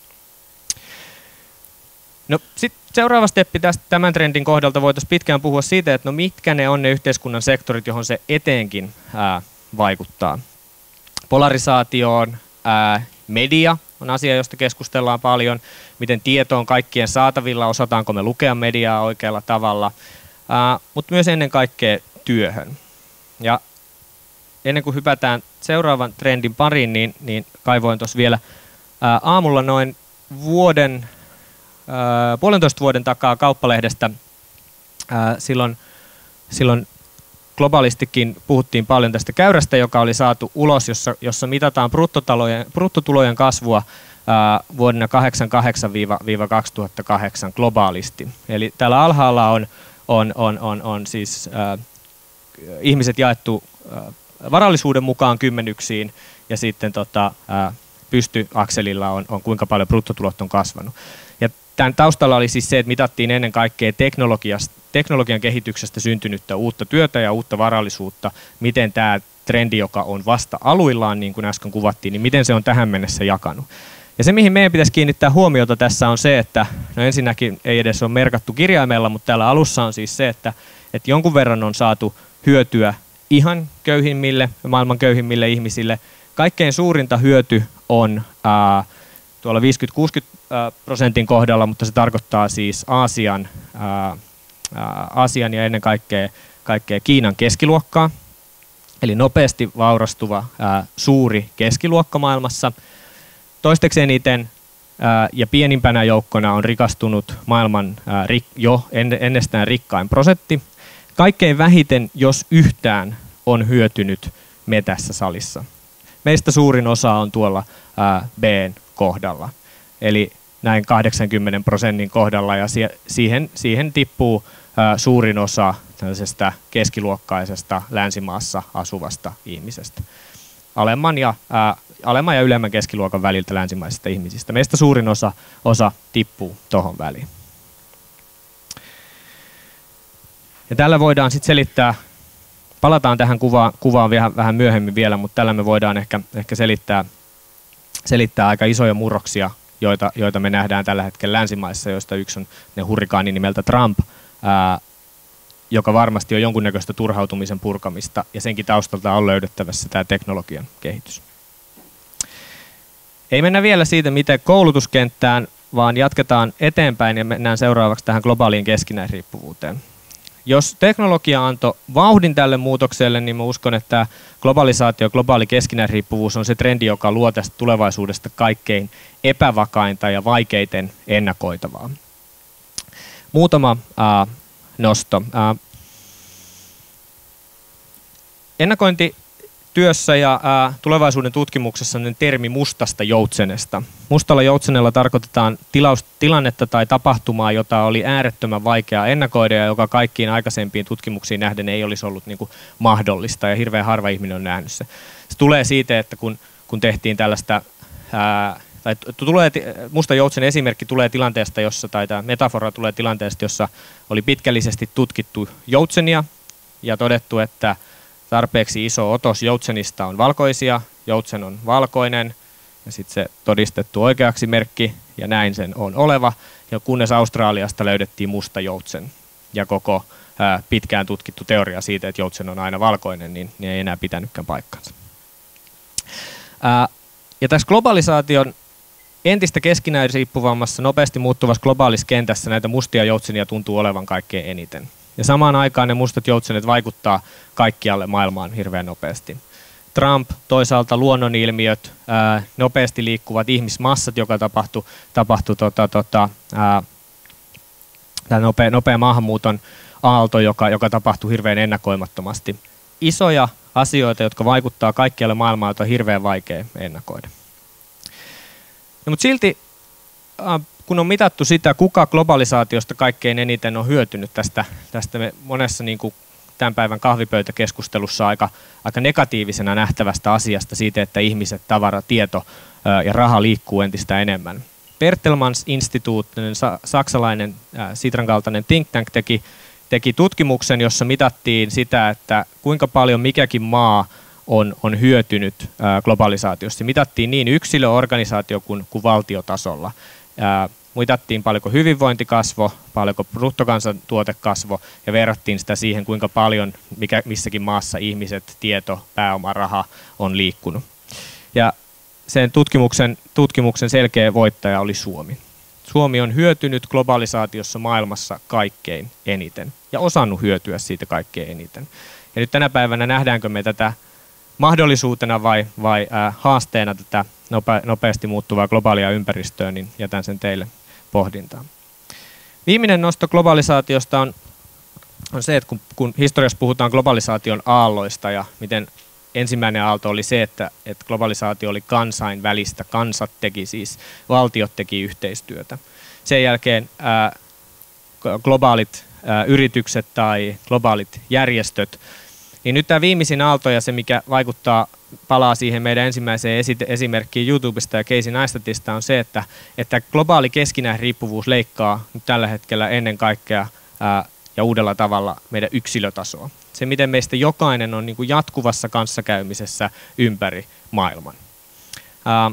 No sitten seuraava steppi tästä tämän trendin kohdalta voitaisiin pitkään puhua siitä, että no mitkä ne on ne yhteiskunnan sektorit, johon se eteenkin ää, vaikuttaa. Polarisaatioon, ää, media on asia, josta keskustellaan paljon, miten tieto on kaikkien saatavilla, osataanko me lukea mediaa oikealla tavalla, ää, mutta myös ennen kaikkea työhön. Ja ennen kuin hypätään seuraavan trendin pariin, niin, niin kaivoin tuossa vielä ää, aamulla noin vuoden, ää, puolentoista vuoden takaa Kauppalehdestä. Ää, silloin, silloin globaalistikin puhuttiin paljon tästä käyrästä, joka oli saatu ulos, jossa, jossa mitataan bruttotulojen kasvua ää, vuonna kahdeksankymmentäkahdeksan kaksituhattakahdeksan globaalisti. Eli täällä alhaalla on, on, on, on, on siis ää, ihmiset jaettu ää, varallisuuden mukaan kymmenyksiin, ja sitten tota, ää, pystyakselilla on, on kuinka paljon bruttotulot on kasvanut. Ja tämän taustalla oli siis se, että mitattiin ennen kaikkea teknologian kehityksestä syntynyttä uutta työtä ja uutta varallisuutta, miten tämä trendi, joka on vasta aluillaan, niin kuin äsken kuvattiin, niin miten se on tähän mennessä jakanut. Ja se, mihin meidän pitäisi kiinnittää huomiota tässä on se, että no ensinnäkin ei edes ole merkattu kirjaimella, mutta täällä alussa on siis se, että, että jonkun verran on saatu hyötyä ihan köyhimmille, maailman köyhimmille ihmisille. Kaikkein suurinta hyöty on ää, tuolla viisikymmentä kuusikymmentä prosentin kohdalla, mutta se tarkoittaa siis Aasian, ää, ää, Aasian ja ennen kaikkea, kaikkea Kiinan keskiluokkaa, eli nopeasti vaurastuva ää, suuri keskiluokka maailmassa. Toisteksi eniten ää, ja pienimpänä joukkona on rikastunut maailman ää, rik, jo en, ennestään rikkain prosentti. Kaikkein vähiten, jos yhtään, on hyötynyt me tässä salissa. Meistä suurin osa on tuolla ää, B:n kohdalla, eli näin kahdeksankymmentä prosentin kohdalla, ja siihen, siihen tippuu ää, suurin osa tällaisesta keskiluokkaisesta länsimaassa asuvasta ihmisestä. Alemman ja, ää, alemman ja ylemmän keskiluokan väliltä länsimaisista ihmisistä. Meistä suurin osa, osa tippuu tohon väliin. Ja tällä voidaan sitten selittää, palataan tähän kuvaan, kuvaan vähän, vähän myöhemmin vielä, mutta tällä me voidaan ehkä, ehkä selittää, selittää aika isoja murroksia, joita, joita me nähdään tällä hetkellä länsimaissa, joista yksi on ne hurrikaani nimeltä Trump, ää, joka varmasti on jonkunnäköistä turhautumisen purkamista, ja senkin taustalta on löydettävässä tämä teknologian kehitys. Ei mennä vielä siitä, miten koulutuskenttään, vaan jatketaan eteenpäin ja mennään seuraavaksi tähän globaaliin keskinäisriippuvuuteen. Jos teknologia antoi vauhdin tälle muutokselle, niin mä uskon, että globalisaatio, globaali keskinäisriippuvuus on se trendi, joka luo tästä tulevaisuudesta kaikkein epävakainta ja vaikeiten ennakoitavaa. Muutama ää, nosto. Ää, ennakointityössä ja ää, tulevaisuuden tutkimuksessa on termi mustasta joutsenesta. Mustalla joutsenella tarkoitetaan tilaus, tilannetta tai tapahtumaa, jota oli äärettömän vaikea ennakoida ja joka kaikkiin aikaisempiin tutkimuksiin nähden ei olisi ollut niin kuin mahdollista, ja hirveän harva ihminen on nähnyt se. Se tulee siitä, että kun, kun tehtiin tällaista, ää, tai tulee, musta joutsen esimerkki tulee tilanteesta, jossa, tai tämä metafora tulee tilanteesta, jossa oli pitkällisesti tutkittu joutsenia ja todettu, että tarpeeksi iso otos joutsenista on valkoisia, joutsen on valkoinen, ja sitten se todistettu oikeaksi merkki, ja näin sen on oleva, ja kunnes Australiasta löydettiin musta joutsen, ja koko ää, pitkään tutkittu teoria siitä, että joutsen on aina valkoinen, niin, niin ei enää pitänytkään paikkansa. Ää, ja tässä globalisaation entistä keskinäisriippuvammassa, nopeasti muuttuvassa globaalissa kentässä näitä mustia joutsenia tuntuu olevan kaikkein eniten. Ja samaan aikaan ne mustat joutsenet vaikuttaa kaikkialle maailmaan hirveän nopeasti. Trump, toisaalta luonnonilmiöt, ää, nopeasti liikkuvat ihmismassat, joka tapahtui, tapahtui tota, tota, ää, nopea, nopea maahanmuuton aalto, joka, joka tapahtui hirveän ennakoimattomasti. Isoja asioita, jotka vaikuttaa kaikkialle maailmaan, jota on hirveän vaikea ennakoida. No, mutta silti, kun on mitattu sitä, kuka globalisaatiosta kaikkein eniten on hyötynyt tästä, tästä me monessa niin kuin tämän päivän kahvipöytäkeskustelussa aika, aika negatiivisena nähtävästä asiasta siitä, että ihmiset, tavara, tieto ja raha liikkuu entistä enemmän. Bertelsmanns Instituut, saksalainen Sitran kaltainen think tank, teki, teki tutkimuksen, jossa mitattiin sitä, että kuinka paljon mikäkin maa on, on hyötynyt globalisaatiosta. Mitattiin niin yksilö-, organisaatio- kuin, kuin valtiotasolla. Mitattiin paljonko hyvinvointi kasvo, paljonko bruttokansantuote kasvo ja verrattiin sitä siihen, kuinka paljon mikä, missäkin maassa ihmiset, tieto, pääoma, raha on liikkunut. Ja sen tutkimuksen, tutkimuksen selkeä voittaja oli Suomi. Suomi on hyötynyt globalisaatiossa maailmassa kaikkein eniten ja osannut hyötyä siitä kaikkein eniten. Ja nyt tänä päivänä nähdäänkö me tätä mahdollisuutena vai, vai äh, haasteena tätä nope, nopeasti muuttuvaa globaalia ympäristöä, niin jätän sen teille pohdintaan. Viimeinen nosto globalisaatiosta on, on se, että kun, kun historiassa puhutaan globalisaation aalloista ja miten ensimmäinen aalto oli se, että, että globalisaatio oli kansainvälistä, kansat teki siis, valtiot teki yhteistyötä. Sen jälkeen ää, globaalit ää, yritykset tai globaalit järjestöt, niin nyt tämä viimeisin aalto ja se, mikä vaikuttaa, palaa siihen meidän ensimmäiseen esi- esimerkkiin YouTubesta ja Casey Neistatista, on se, että, että globaali keskinäisriippuvuus leikkaa nyt tällä hetkellä ennen kaikkea ää, ja uudella tavalla meidän yksilötasoa. Se, miten meistä jokainen on niin kuin jatkuvassa kanssakäymisessä ympäri maailman. Ää,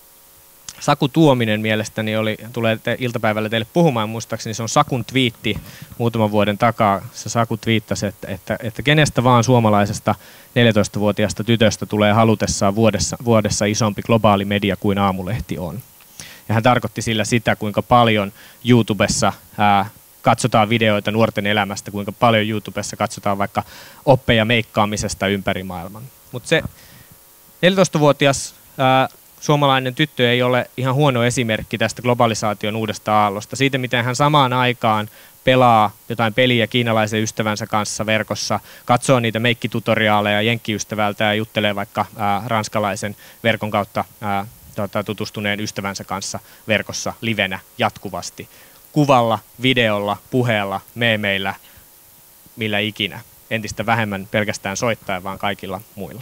Saku Tuominen mielestäni oli, tulee te, iltapäivällä teille puhumaan, muistaakseni se on Sakun twiitti muutaman vuoden takaa. Se Saku twiittasi, että, että, että kenestä vaan suomalaisesta neljätoistavuotiaasta tytöstä tulee halutessaan vuodessa, vuodessa isompi globaali media kuin Aamulehti on. Ja hän tarkoitti sillä sitä, kuinka paljon YouTubessa ää, katsotaan videoita nuorten elämästä, kuinka paljon YouTubessa katsotaan vaikka oppeja meikkaamisesta ympäri maailman. Mutta se neljätoistavuotias ää, suomalainen tyttö ei ole ihan huono esimerkki tästä globalisaation uudesta aallosta. Siitä, miten hän samaan aikaan pelaa jotain peliä kiinalaisen ystävänsä kanssa verkossa, katsoo niitä meikkitutoriaaleja jenkkiystävältä ja juttelee vaikka ää, ranskalaisen verkon kautta ää, tota, tutustuneen ystävänsä kanssa verkossa livenä jatkuvasti. Kuvalla, videolla, puheella, meemeillä, millä ikinä. Entistä vähemmän pelkästään soittaen, vaan kaikilla muilla.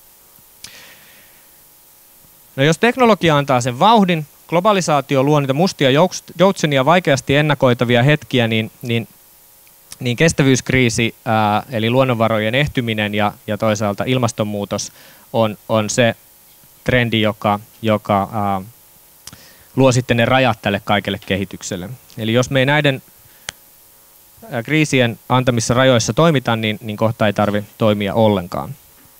No jos teknologia antaa sen vauhdin, globalisaatio luo niitä mustia joutsenia, vaikeasti ennakoitavia hetkiä, niin, niin, niin kestävyyskriisi, ää, eli luonnonvarojen ehtyminen ja, ja toisaalta ilmastonmuutos on, on se trendi, joka, joka ää, luo sitten ne rajat tälle kaikelle kehitykselle. Eli jos me ei näiden ää, kriisien antamissa rajoissa toimita, niin, niin kohta ei tarvitse toimia ollenkaan.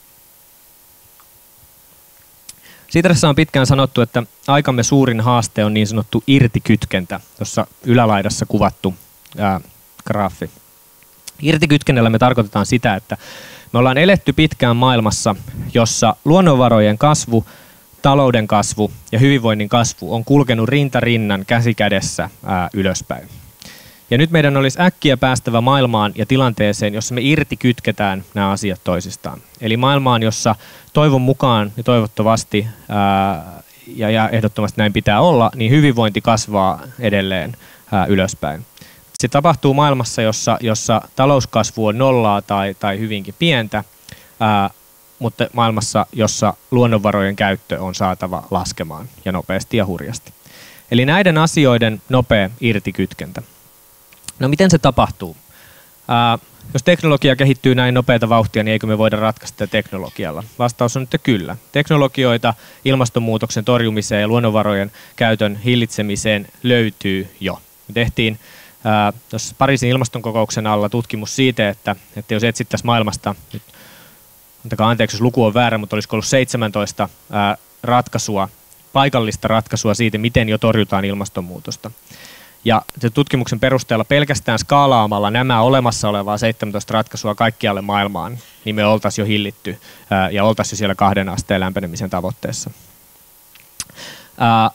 Sitrassa on pitkään sanottu, että aikamme suurin haaste on niin sanottu irtikytkentä, jossa ylälaidassa kuvattu ää, graafi. Irtikytkennällä me tarkoitetaan sitä, että me ollaan eletty pitkään maailmassa, jossa luonnonvarojen kasvu, talouden kasvu ja hyvinvoinnin kasvu on kulkenut rinta rinnan käsi kädessä ää, ylöspäin. Ja nyt meidän olisi äkkiä päästävä maailmaan ja tilanteeseen, jossa me irti kytketään nämä asiat toisistaan. Eli maailmaan, jossa toivon mukaan ja toivottavasti ää, ja, ja ehdottomasti näin pitää olla, niin hyvinvointi kasvaa edelleen ää, ylöspäin. Se tapahtuu maailmassa, jossa, jossa talouskasvu on nollaa tai, tai hyvinkin pientä, ää, mutta maailmassa, jossa luonnonvarojen käyttö on saatava laskemaan ja nopeasti ja hurjasti. Eli näiden asioiden nopea irtikytkentä. No miten se tapahtuu? Ää, jos teknologia kehittyy näin nopeata vauhtia, niin eikö me voida ratkaista teknologialla? Vastaus on nyt kyllä. Teknologioita ilmastonmuutoksen torjumiseen ja luonnonvarojen käytön hillitsemiseen löytyy jo. Me tehtiin ää, Pariisin ilmastonkokouksen alla tutkimus siitä, että, että jos etsittäisiin maailmasta, nyt, antakaa anteeksi jos luku on väärä, mutta olisiko ollut seitsemäntoista ää, ratkaisua, paikallista ratkaisua siitä, miten jo torjutaan ilmastonmuutosta. Ja se tutkimuksen perusteella pelkästään skaalaamalla nämä olemassa olevaa seitsemäntoista ratkaisua kaikkialle maailmaan, niin me oltaisiin jo hillitty ää, ja oltaisiin jo siellä kahden asteen lämpenemisen tavoitteessa. Ää,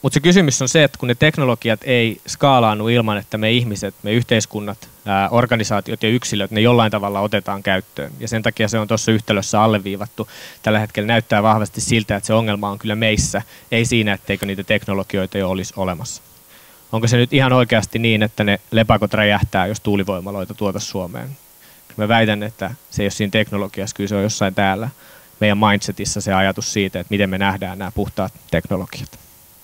Mutta se kysymys on se, että kun ne teknologiat ei skaalaannu ilman, että me ihmiset, me yhteiskunnat, ää, organisaatiot ja yksilöt, ne jollain tavalla otetaan käyttöön. Ja sen takia se on tuossa yhtälössä alleviivattu. Tällä hetkellä näyttää vahvasti siltä, että se ongelma on kyllä meissä, ei siinä, etteikö niitä teknologioita jo olisi olemassa. Onko se nyt ihan oikeasti niin, että ne lepakot räjähtää, jos tuulivoimaloita tuota Suomeen? Mä väitän, että se ei ole siinä teknologiassa, kyllä se on jossain täällä meidän mindsetissa se ajatus siitä, että miten me nähdään nämä puhtaat teknologiat.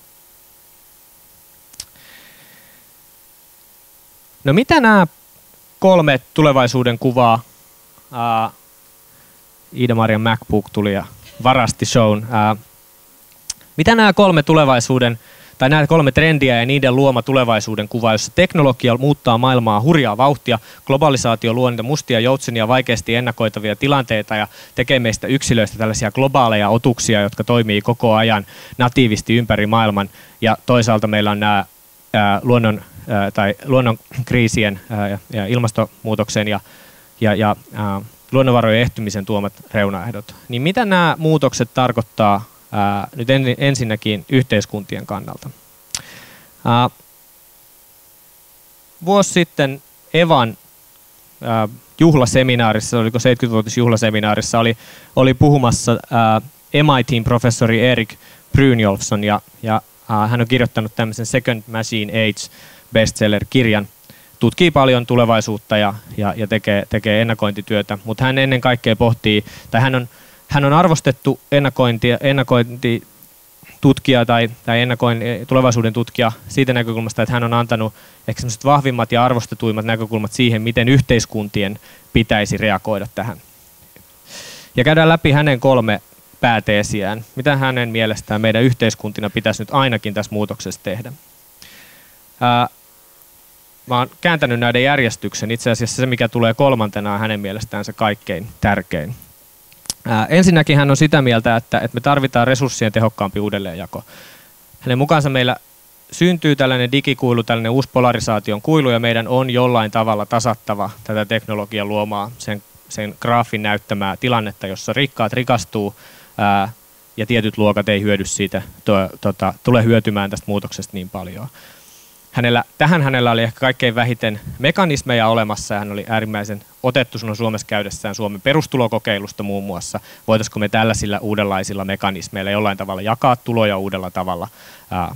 No mitä nämä kolme tulevaisuuden kuvaa, uh, Iida-Marian MacBook tuli ja varasti shown, uh, mitä nämä kolme tulevaisuuden, tai nämä kolme trendiä ja niiden luoma tulevaisuuden kuva, jossa teknologia muuttaa maailmaa hurjaa vauhtia, globalisaatio luo niitä mustia joutsenia, vaikeasti ennakoitavia tilanteita ja tekee meistä yksilöistä tällaisia globaaleja otuksia, jotka toimii koko ajan natiivisti ympäri maailman, ja toisaalta meillä on nämä ää, luonnon tai luonnonkriisien ja, ja ilmastonmuutoksen ja, ja, ja ää, luonnonvarojen ehtymisen tuomat reunaehdot. Niin mitä nämä muutokset tarkoittaa ää, nyt en, ensinnäkin yhteiskuntien kannalta? Ää, vuosi sitten Evan ää, juhlaseminaarissa, oliko seitsemänkymmenvuotisjuhlaseminaarissa, oli, oli puhumassa ää, M I T:n professori Erik Brynjolfsson ja, ja ää, hän on kirjoittanut tämmöisen Second Machine Age bestseller-kirjan, tutkii paljon tulevaisuutta ja, ja, ja tekee, tekee ennakointityötä, mutta hän ennen kaikkea pohtii, tai hän on, hän on arvostettu ennakointi, ennakointitutkija tai, tai ennakoin, tulevaisuuden tutkija siitä näkökulmasta, että hän on antanut ehkä sellaiset vahvimmat ja arvostetuimmat näkökulmat siihen, miten yhteiskuntien pitäisi reagoida tähän. Ja käydään läpi hänen kolme pääteesiään, mitä hänen mielestään meidän yhteiskuntina pitäisi nyt ainakin tässä muutoksessa tehdä. Ää, Mä oon kääntänyt näiden järjestyksen. Itse asiassa se, mikä tulee kolmantena, on hänen mielestään se kaikkein tärkein. Ää, ensinnäkin hän on sitä mieltä, että, että me tarvitaan resurssien tehokkaampi uudelleenjako. Hänen mukaansa meillä syntyy tällainen digikuilu, tällainen uusi polarisaation kuilu, ja meidän on jollain tavalla tasattava tätä teknologian luomaa, sen, sen graafin näyttämää tilannetta, jossa rikkaat rikastuu ää, ja tietyt luokat ei hyödy siitä, to, tota, tule hyötymään tästä muutoksesta niin paljon. Hänellä, tähän hänellä oli ehkä kaikkein vähiten mekanismeja olemassa, ja hän oli äärimmäisen otettu sun Suomessa käydessään Suomen perustulokokeilusta muun muassa. Voitaisiko me tällaisilla uudenlaisilla mekanismeilla jollain tavalla jakaa tuloja uudella tavalla. Ää.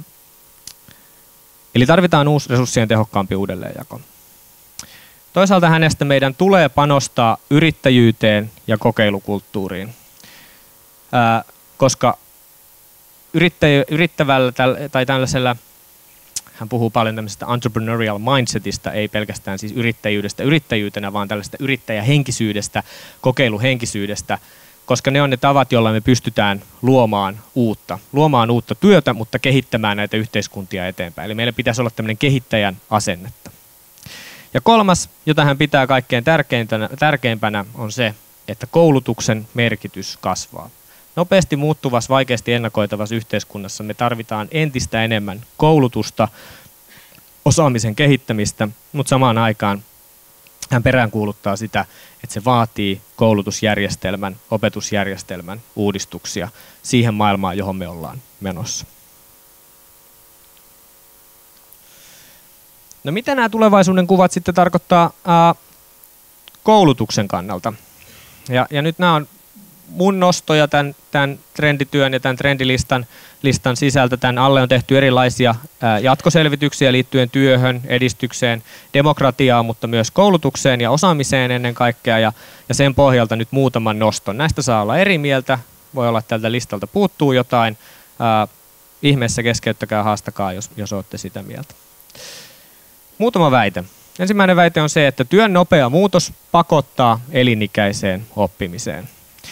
Eli tarvitaan uusi resurssien tehokkaampi uudelleenjako. Toisaalta hänestä meidän tulee panostaa yrittäjyyteen ja kokeilukulttuuriin, ää, koska yrittäjä, yrittävällä tai tällaisella hän puhuu paljon tämmöisestä entrepreneurial mindsetista, ei pelkästään siis yrittäjyydestä yrittäjyytenä, vaan tällaista yrittäjähenkisyydestä, kokeiluhenkisyydestä, koska ne on ne tavat, joilla me pystytään luomaan uutta. Luomaan uutta työtä, mutta kehittämään näitä yhteiskuntia eteenpäin. Eli meillä pitäisi olla tämmöinen kehittäjän asennetta. Ja kolmas, jota hän pitää kaikkein tärkeimpänä, on se, että koulutuksen merkitys kasvaa. Nopeasti muuttuvassa, vaikeasti ennakoitavassa yhteiskunnassa me tarvitaan entistä enemmän koulutusta, osaamisen kehittämistä, mutta samaan aikaan hän peräänkuuluttaa sitä, että se vaatii koulutusjärjestelmän, opetusjärjestelmän uudistuksia siihen maailmaan, johon me ollaan menossa. No mitä nämä tulevaisuuden kuvat sitten tarkoittaa ää, koulutuksen kannalta? Ja, ja nyt nämä on mun nostoja tämän, tämän trendityön ja tämän trendilistan listan sisältä. Tämän alle on tehty erilaisia ää, jatkoselvityksiä liittyen työhön, edistykseen, demokratiaan, mutta myös koulutukseen ja osaamiseen ennen kaikkea. Ja, ja sen pohjalta nyt muutaman noston. Näistä saa olla eri mieltä. Voi olla, että tältä listalta puuttuu jotain. Ää, ihmeessä keskeyttäkää, haastakaa, jos, jos olette sitä mieltä. Muutama väite. Ensimmäinen väite on se, että työn nopea muutos pakottaa elinikäiseen oppimiseen.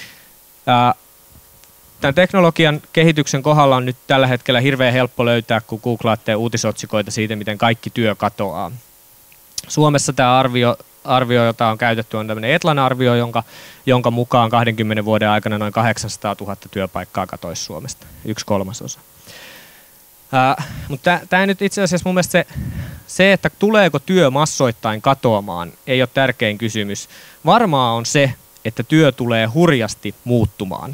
Tämän teknologian kehityksen kohdalla on nyt tällä hetkellä hirveän helppo löytää, kun googlaatte uutisotsikoita siitä, miten kaikki työ katoaa. Suomessa tämä arvio, arvio jota on käytetty, on tämmöinen Etlan arvio, jonka, jonka mukaan kahdenkymmenen vuoden aikana noin kahdeksansataatuhatta työpaikkaa katoisi Suomesta, yksi kolmasosa. Uh, mutta tämä nyt itse asiassa mun mielestä se, se, että tuleeko työ massoittain katoamaan, ei ole tärkein kysymys. Varmaa on se, että työ tulee hurjasti muuttumaan.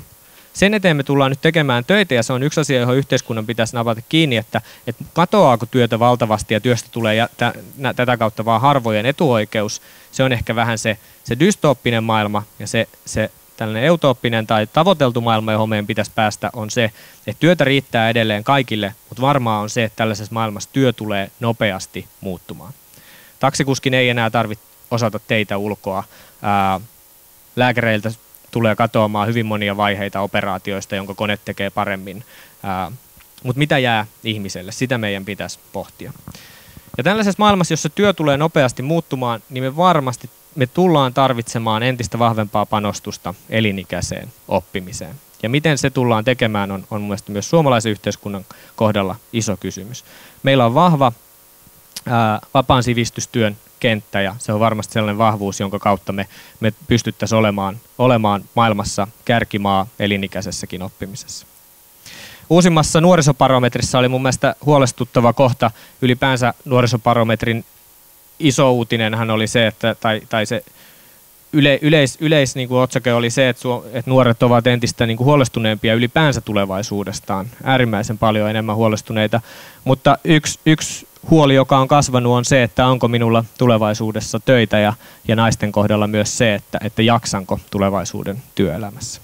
sen eteen me tullaan nyt tekemään töitä, ja se on yksi asia, johon yhteiskunnan pitäisi napata kiinni, että, että katoaako työtä valtavasti ja työstä tulee ja tä, nä, tätä kautta vaan harvojen etuoikeus. Se on ehkä vähän se, se dystooppinen maailma ja se, se tällainen eutooppinen tai tavoiteltu maailma, johon meidän pitäisi päästä, on se, että työtä riittää edelleen kaikille, mutta varmaa on se, että tällaisessa maailmassa työ tulee nopeasti muuttumaan. Taksikuskin ei enää tarvitse osata teitä ulkoa. Ää, lääkäreiltä tulee katoamaan hyvin monia vaiheita operaatioista, jonka kone tekee paremmin. Mutta mitä jää ihmiselle? Sitä meidän pitäisi pohtia. Ja tällaisessa maailmassa, jossa työ tulee nopeasti muuttumaan, niin me varmasti me tullaan tarvitsemaan entistä vahvempaa panostusta elinikäiseen oppimiseen. Ja miten se tullaan tekemään on, on mielestäni myös suomalaisen yhteiskunnan kohdalla iso kysymys. Meillä on vahva ää, vapaan sivistystyön kenttä, ja se on varmasti sellainen vahvuus, jonka kautta me, me pystyttäisiin olemaan, olemaan maailmassa kärkimaa elinikäisessäkin oppimisessa. Uusimmassa nuorisobarometrissa oli mun mielestä huolestuttava kohta. Ylipäänsä nuorisobarometrin iso uutinenhan oli se, että, tai, tai se yle, yleis, yleis niin kuin otsake oli se, että, su, että nuoret ovat entistä niin kuin huolestuneempia ylipäänsä tulevaisuudestaan. Äärimmäisen paljon enemmän huolestuneita, mutta yksi, yksi huoli, joka on kasvanut, on se, että onko minulla tulevaisuudessa töitä, ja, ja naisten kohdalla myös se, että, että jaksanko tulevaisuuden työelämässä.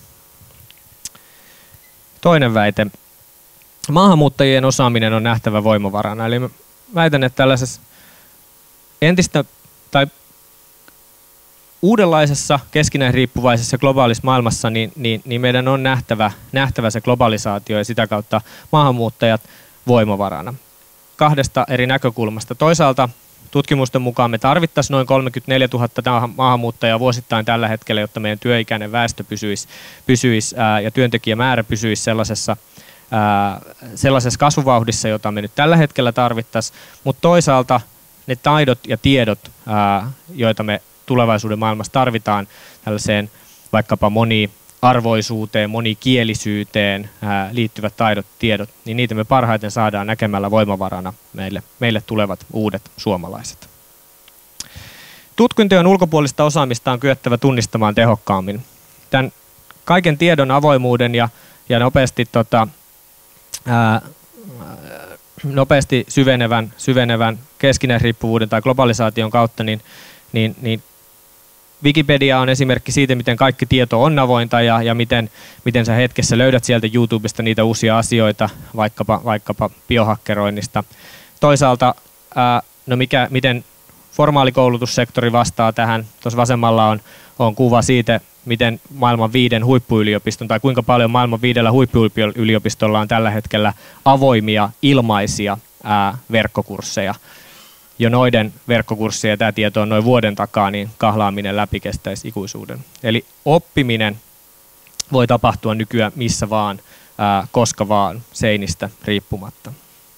Toinen väite. Maahanmuuttajien osaaminen on nähtävä voimavarana. Eli mä väitän, että tällaisessa entistä tai uudenlaisessa keskinäisriippuvaisessa globaalissa maailmassa niin, niin, niin meidän on nähtävä, nähtävä se globalisaatio ja sitä kautta maahanmuuttajat voimavarana. Kahdesta eri näkökulmasta. Toisaalta tutkimusten mukaan me tarvittaisiin noin kolmekymmentäneljätuhatta maahanmuuttajaa vuosittain tällä hetkellä, jotta meidän työikäinen väestö pysyisi, pysyisi ää, ja työntekijämäärä pysyisi sellaisessa, ää, sellaisessa kasvuvauhdissa, jota me nyt tällä hetkellä tarvittaisiin. Mutta toisaalta ne taidot ja tiedot, ää, joita me tulevaisuuden maailmassa tarvitaan tällaiseen vaikkapa moni arvoisuuteen, monikielisyyteen ää, liittyvät taidot, tiedot, niin niitä me parhaiten saadaan näkemällä voimavarana meille, meille tulevat uudet suomalaiset. Tutkintojen ulkopuolista osaamista on kyettävä tunnistamaan tehokkaammin. Tämän kaiken tiedon avoimuuden ja, ja nopeasti, tota, ää, nopeasti syvenevän, syvenevän keskinäisriippuvuuden tai globalisaation kautta, niin, niin, niin Wikipedia on esimerkki siitä, miten kaikki tieto on avointa ja, ja miten, miten sä hetkessä löydät sieltä YouTubesta niitä uusia asioita, vaikkapa, vaikkapa biohakkeroinnista. Toisaalta, ää, no mikä, miten formaalikoulutussektori vastaa tähän. Tuossa vasemmalla on, on kuva siitä, miten maailman viiden huippuyliopiston tai kuinka paljon maailman viidellä huippuyliopistolla on tällä hetkellä avoimia, ilmaisia ää, verkkokursseja. Jo noiden verkkokurssien, ja tämä tieto on noin vuoden takaa, niin kahlaaminen läpi kestäisi ikuisuuden. Eli oppiminen voi tapahtua nykyään missä vaan, ää, koska vaan, seinistä riippumatta.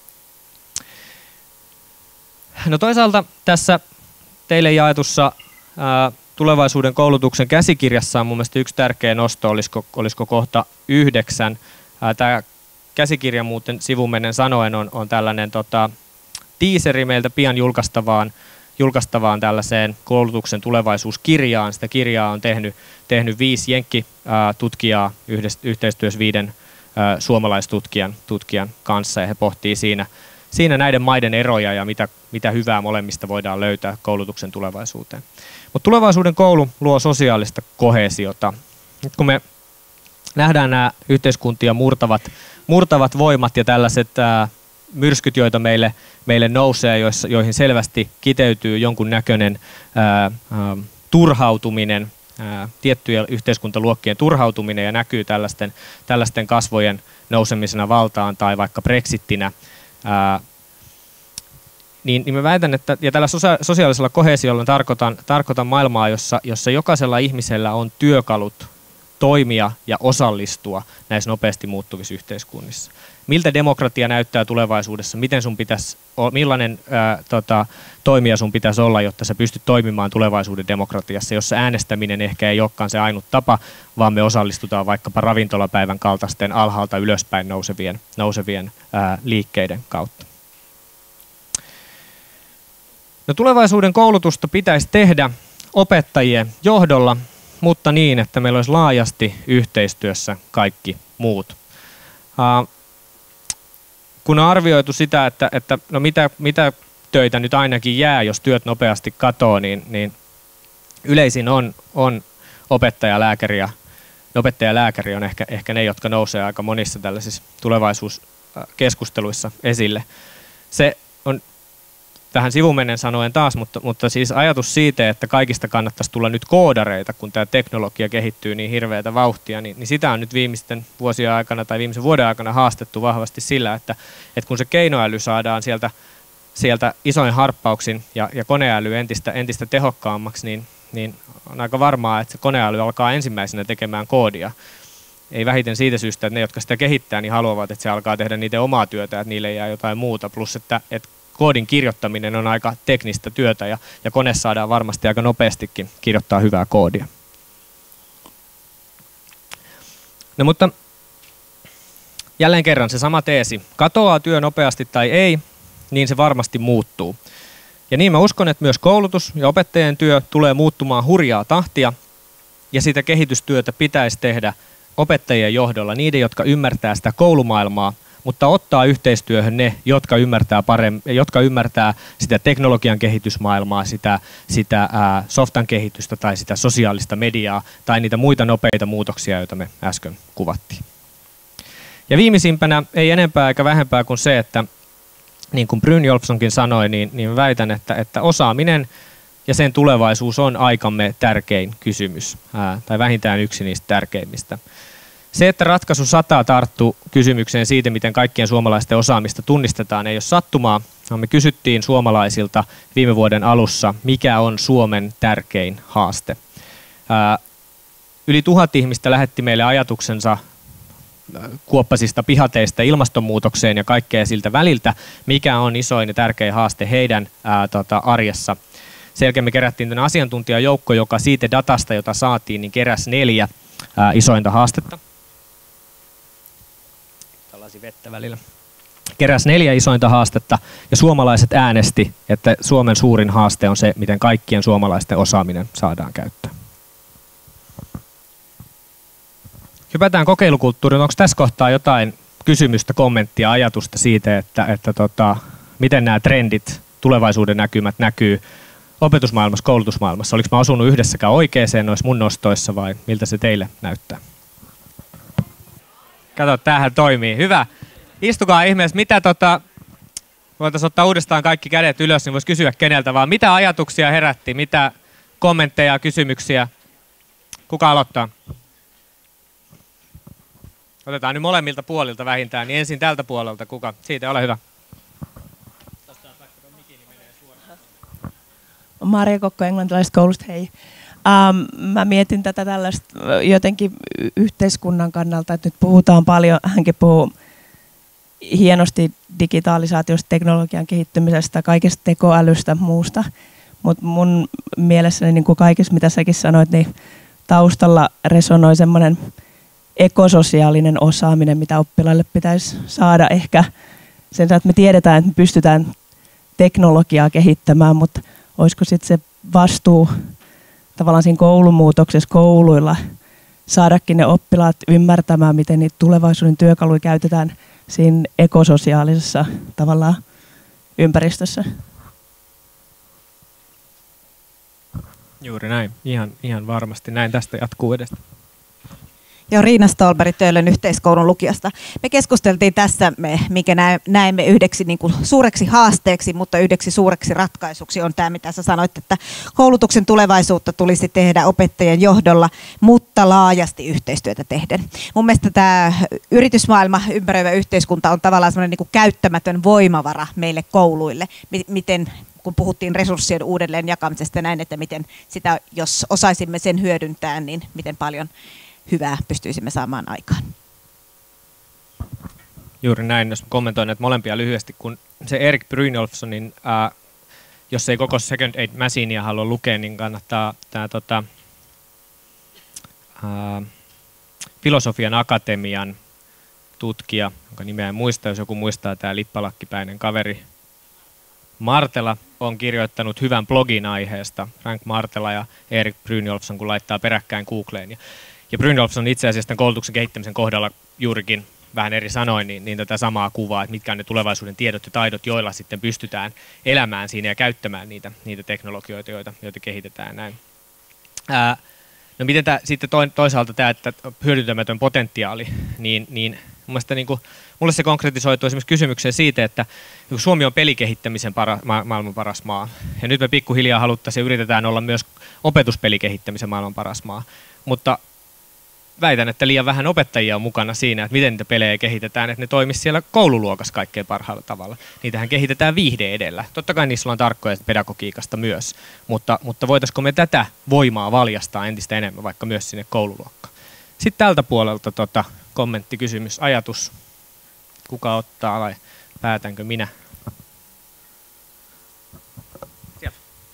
No toisaalta tässä teille jaetussa ää, tulevaisuuden koulutuksen käsikirjassa on mun mielestä yksi tärkeä nosto, olisiko, olisiko kohta yhdeksän. Ää, tämä käsikirja muuten sivumennen sanoen on, on tällainen tota, teaseri meiltä pian julkaistavaan, julkaistavaan tällaiseen koulutuksen tulevaisuuskirjaan. Sitä kirjaa on tehnyt, tehnyt viisi jenkkitutkijaa yhteistyössä viiden ää, suomalaistutkijan tutkijan kanssa, ja he pohtii siinä, siinä näiden maiden eroja ja mitä, mitä hyvää molemmista voidaan löytää koulutuksen tulevaisuuteen. Mutta tulevaisuuden koulu luo sosiaalista koheesiota. Nyt kun me nähdään nämä yhteiskuntia murtavat, murtavat voimat ja tällaiset ää, myrskyt, joita meille, meille nousee, joissa, joihin selvästi kiteytyy jonkun näköinen ää, ää, turhautuminen, ää, tiettyjen yhteiskuntaluokkien turhautuminen ja näkyy tällaisten, tällaisten kasvojen nousemisena valtaan tai vaikka Brexittinä, ää, niin, niin mä väitän, että ja tällä sosia- sosiaalisella koheesiolla tarkoitan, tarkoitan maailmaa, jossa, jossa jokaisella ihmisellä on työkalut toimia ja osallistua näissä nopeasti muuttuvissa yhteiskunnissa. Miltä demokratia näyttää tulevaisuudessa? Miten sun pitäisi, millainen ää, tota, toimija sun pitäisi olla, jotta sä pystyt toimimaan tulevaisuuden demokratiassa, jossa äänestäminen ehkä ei olekaan se ainut tapa, vaan me osallistutaan vaikkapa ravintolapäivän kaltaisten alhaalta ylöspäin nousevien, nousevien ää, liikkeiden kautta. No, tulevaisuuden koulutusta pitäisi tehdä opettajien johdolla mutta niin, että meillä olisi laajasti yhteistyössä kaikki muut. Uh, kun on arvioitu sitä, että, että no mitä, mitä töitä nyt ainakin jää, jos työt nopeasti katoo, niin, niin yleisin on, on opettaja, lääkäri ja opettaja ja lääkäri on ehkä, ehkä ne, jotka nousee aika monissa tällaisissa tulevaisuuskeskusteluissa esille. Se on tähän sivumennen sanoen taas, mutta, mutta siis ajatus siitä, että kaikista kannattaisi tulla nyt koodareita, kun tämä teknologia kehittyy niin hirveätä vauhtia, niin, niin sitä on nyt viimeisten vuosien aikana tai viimeisen vuoden aikana haastettu vahvasti sillä, että, että kun se keinoäly saadaan sieltä, sieltä isoin harppauksin ja, ja koneäly entistä, entistä tehokkaammaksi, niin, niin on aika varmaa, että se koneäly alkaa ensimmäisenä tekemään koodia. Ei vähiten siitä syystä, että ne, jotka sitä kehittää, niin haluavat, että se alkaa tehdä niiden omaa työtä, että niille jää jotain muuta, plus että, että koodin kirjoittaminen on aika teknistä työtä ja, ja kone saadaan varmasti aika nopeastikin kirjoittaa hyvää koodia. No mutta jälleen kerran se sama teesi. Katoaa työ nopeasti tai ei, niin se varmasti muuttuu. Ja niin mä uskon, että myös koulutus ja opettajien työ tulee muuttumaan hurjaa tahtia ja sitä kehitystyötä pitäisi tehdä opettajien johdolla, niiden, jotka ymmärtää sitä koulumaailmaa, mutta ottaa yhteistyöhön ne, jotka ymmärtää, paremmin, jotka ymmärtää sitä teknologian kehitysmaailmaa, sitä, sitä ää, softan kehitystä tai sitä sosiaalista mediaa tai niitä muita nopeita muutoksia, joita me äsken kuvattiin. Ja viimeisimpänä ei enempää eikä vähempää kuin se, että niin kuin Brynjolfssonkin sanoi, niin, niin väitän, että, että osaaminen ja sen tulevaisuus on aikamme tärkein kysymys, ää, tai vähintään yksi niistä tärkeimmistä. Se, että ratkaisu sataa tarttuu kysymykseen siitä, miten kaikkien suomalaisten osaamista tunnistetaan, ei ole sattumaa. Me kysyttiin suomalaisilta viime vuoden alussa, mikä on Suomen tärkein haaste. Ää, yli tuhat ihmistä lähetti meille ajatuksensa kuoppasista pihateista ilmastonmuutokseen ja kaikkea siltä väliltä, mikä on isoin ja tärkein haaste heidän ää, tota, arjessa. Sen jälkeen me kerättiin tänne asiantuntijajoukko, joka siitä datasta, jota saatiin, niin keräsi neljä ää, isointa haastetta. Tällaisia vettä välillä. Keräsi neljä isointa haastetta ja suomalaiset äänesti, että Suomen suurin haaste on se, miten kaikkien suomalaisten osaaminen saadaan käyttöön. Hypätään kokeilukulttuuriin. Onko tässä kohtaa jotain kysymystä, kommenttia, ajatusta siitä, että, että tota, miten nämä trendit, tulevaisuuden näkymät näkyy opetusmaailmassa, koulutusmaailmassa? Oliko mä osunut yhdessäkään oikeeseen noissa mun nostoissa vai miltä se teille näyttää? Kato, tämähän toimii. Hyvä. Istukaa ihmeessä. Mitä tota, voitaisiin ottaa uudestaan kaikki kädet ylös, niin voisi kysyä keneltä vaan. Mitä ajatuksia herätti? Mitä kommentteja, kysymyksiä? Kuka aloittaa? Otetaan nyt molemmilta puolilta vähintään, niin ensin tältä puolelta. Kuka? Siitä, ole hyvä. Marja Kokko englantilaisesta koulusta, hei. Um, mä mietin tätä tällaista jotenkin yhteiskunnan kannalta, että nyt puhutaan paljon, hänkin puhuu hienosti digitalisaatiosta, teknologian kehittymisestä, kaikesta tekoälystä, muusta. Mutta mun mielessäni, niin kuin kaikessa mitä säkin sanoit, niin taustalla resonoi semmoinen ekososiaalinen osaaminen, mitä oppilaille pitäisi saada ehkä sen, että me tiedetään, että me pystytään teknologiaa kehittämään, mutta olisiko sitten se vastuu tavallaan siinä koulumuutoksessa kouluilla saadakin ne oppilaat ymmärtämään, miten niitä tulevaisuuden työkaluja käytetään siinä ekososiaalisessa tavallaan ympäristössä. Juuri näin, ihan, ihan varmasti. Näin tästä jatkuu edestä. Joo, Riina Stolberg Töölön yhteiskoulun lukiosta. Me keskusteltiin tässä, mikä näemme yhdeksi niin kuin suureksi haasteeksi, mutta yhdeksi suureksi ratkaisuksi on tämä, mitä sä sanoit, että koulutuksen tulevaisuutta tulisi tehdä opettajien johdolla, mutta laajasti yhteistyötä tehden. Mun mielestä tämä yritysmaailma, ympäröivä yhteiskunta on tavallaan semmoinen niin kuin käyttämätön voimavara meille kouluille, miten kun puhuttiin resurssien uudelleen jakamisesta näin, että miten sitä, jos osaisimme sen hyödyntää, niin miten paljon hyvää pystyisimme saamaan aikaan. Juuri näin, jos kommentoin näitä molempia lyhyesti, kun se Erik Brynjolfssonin, ää, jos ei koko Second Aid Machinea halua lukea, niin kannattaa tämä tota, ää, Filosofian Akatemian tutkija, jonka nimeä en muista, jos joku muistaa, tämä lippalakkipäinen kaveri. Martela on kirjoittanut hyvän blogin aiheesta, Frank Martela ja Erik Brynjolfsson, kun laittaa peräkkäin Googleen. Ja, ja Brynjolfsson itse asiassa tämän koulutuksen kehittämisen kohdalla juurikin vähän eri sanoin, niin, niin tätä samaa kuvaa, että mitkä on ne tulevaisuuden tiedot ja taidot, joilla sitten pystytään elämään siinä ja käyttämään niitä, niitä teknologioita, joita, joita kehitetään näin. Ää, no miten tämä, sitten toisaalta tämä, että hyödyntämätön potentiaali, niin, niin mun mielestä niin kuin, mulle se konkretisoituu esimerkiksi kysymykseen siitä, että Suomi on pelikehittämisen para, ma, maailman paras maa, ja nyt me pikkuhiljaa haluttaisiin ja yritetään olla myös opetuspelikehittämisen maailman paras maa, mutta väitän, että liian vähän opettajia on mukana siinä, että miten niitä pelejä kehitetään, että ne toimisi siellä koululuokassa kaikkein parhaalla tavalla. Niitähän kehitetään viihde edellä. Totta kai niissä on tarkkoja pedagogiikasta myös, mutta, mutta voitaisiko me tätä voimaa valjastaa entistä enemmän vaikka myös sinne koululuokkaan. Sitten tältä puolelta tota, kommentti, kysymys, ajatus. Kuka ottaa vai päätänkö minä? Sieltä.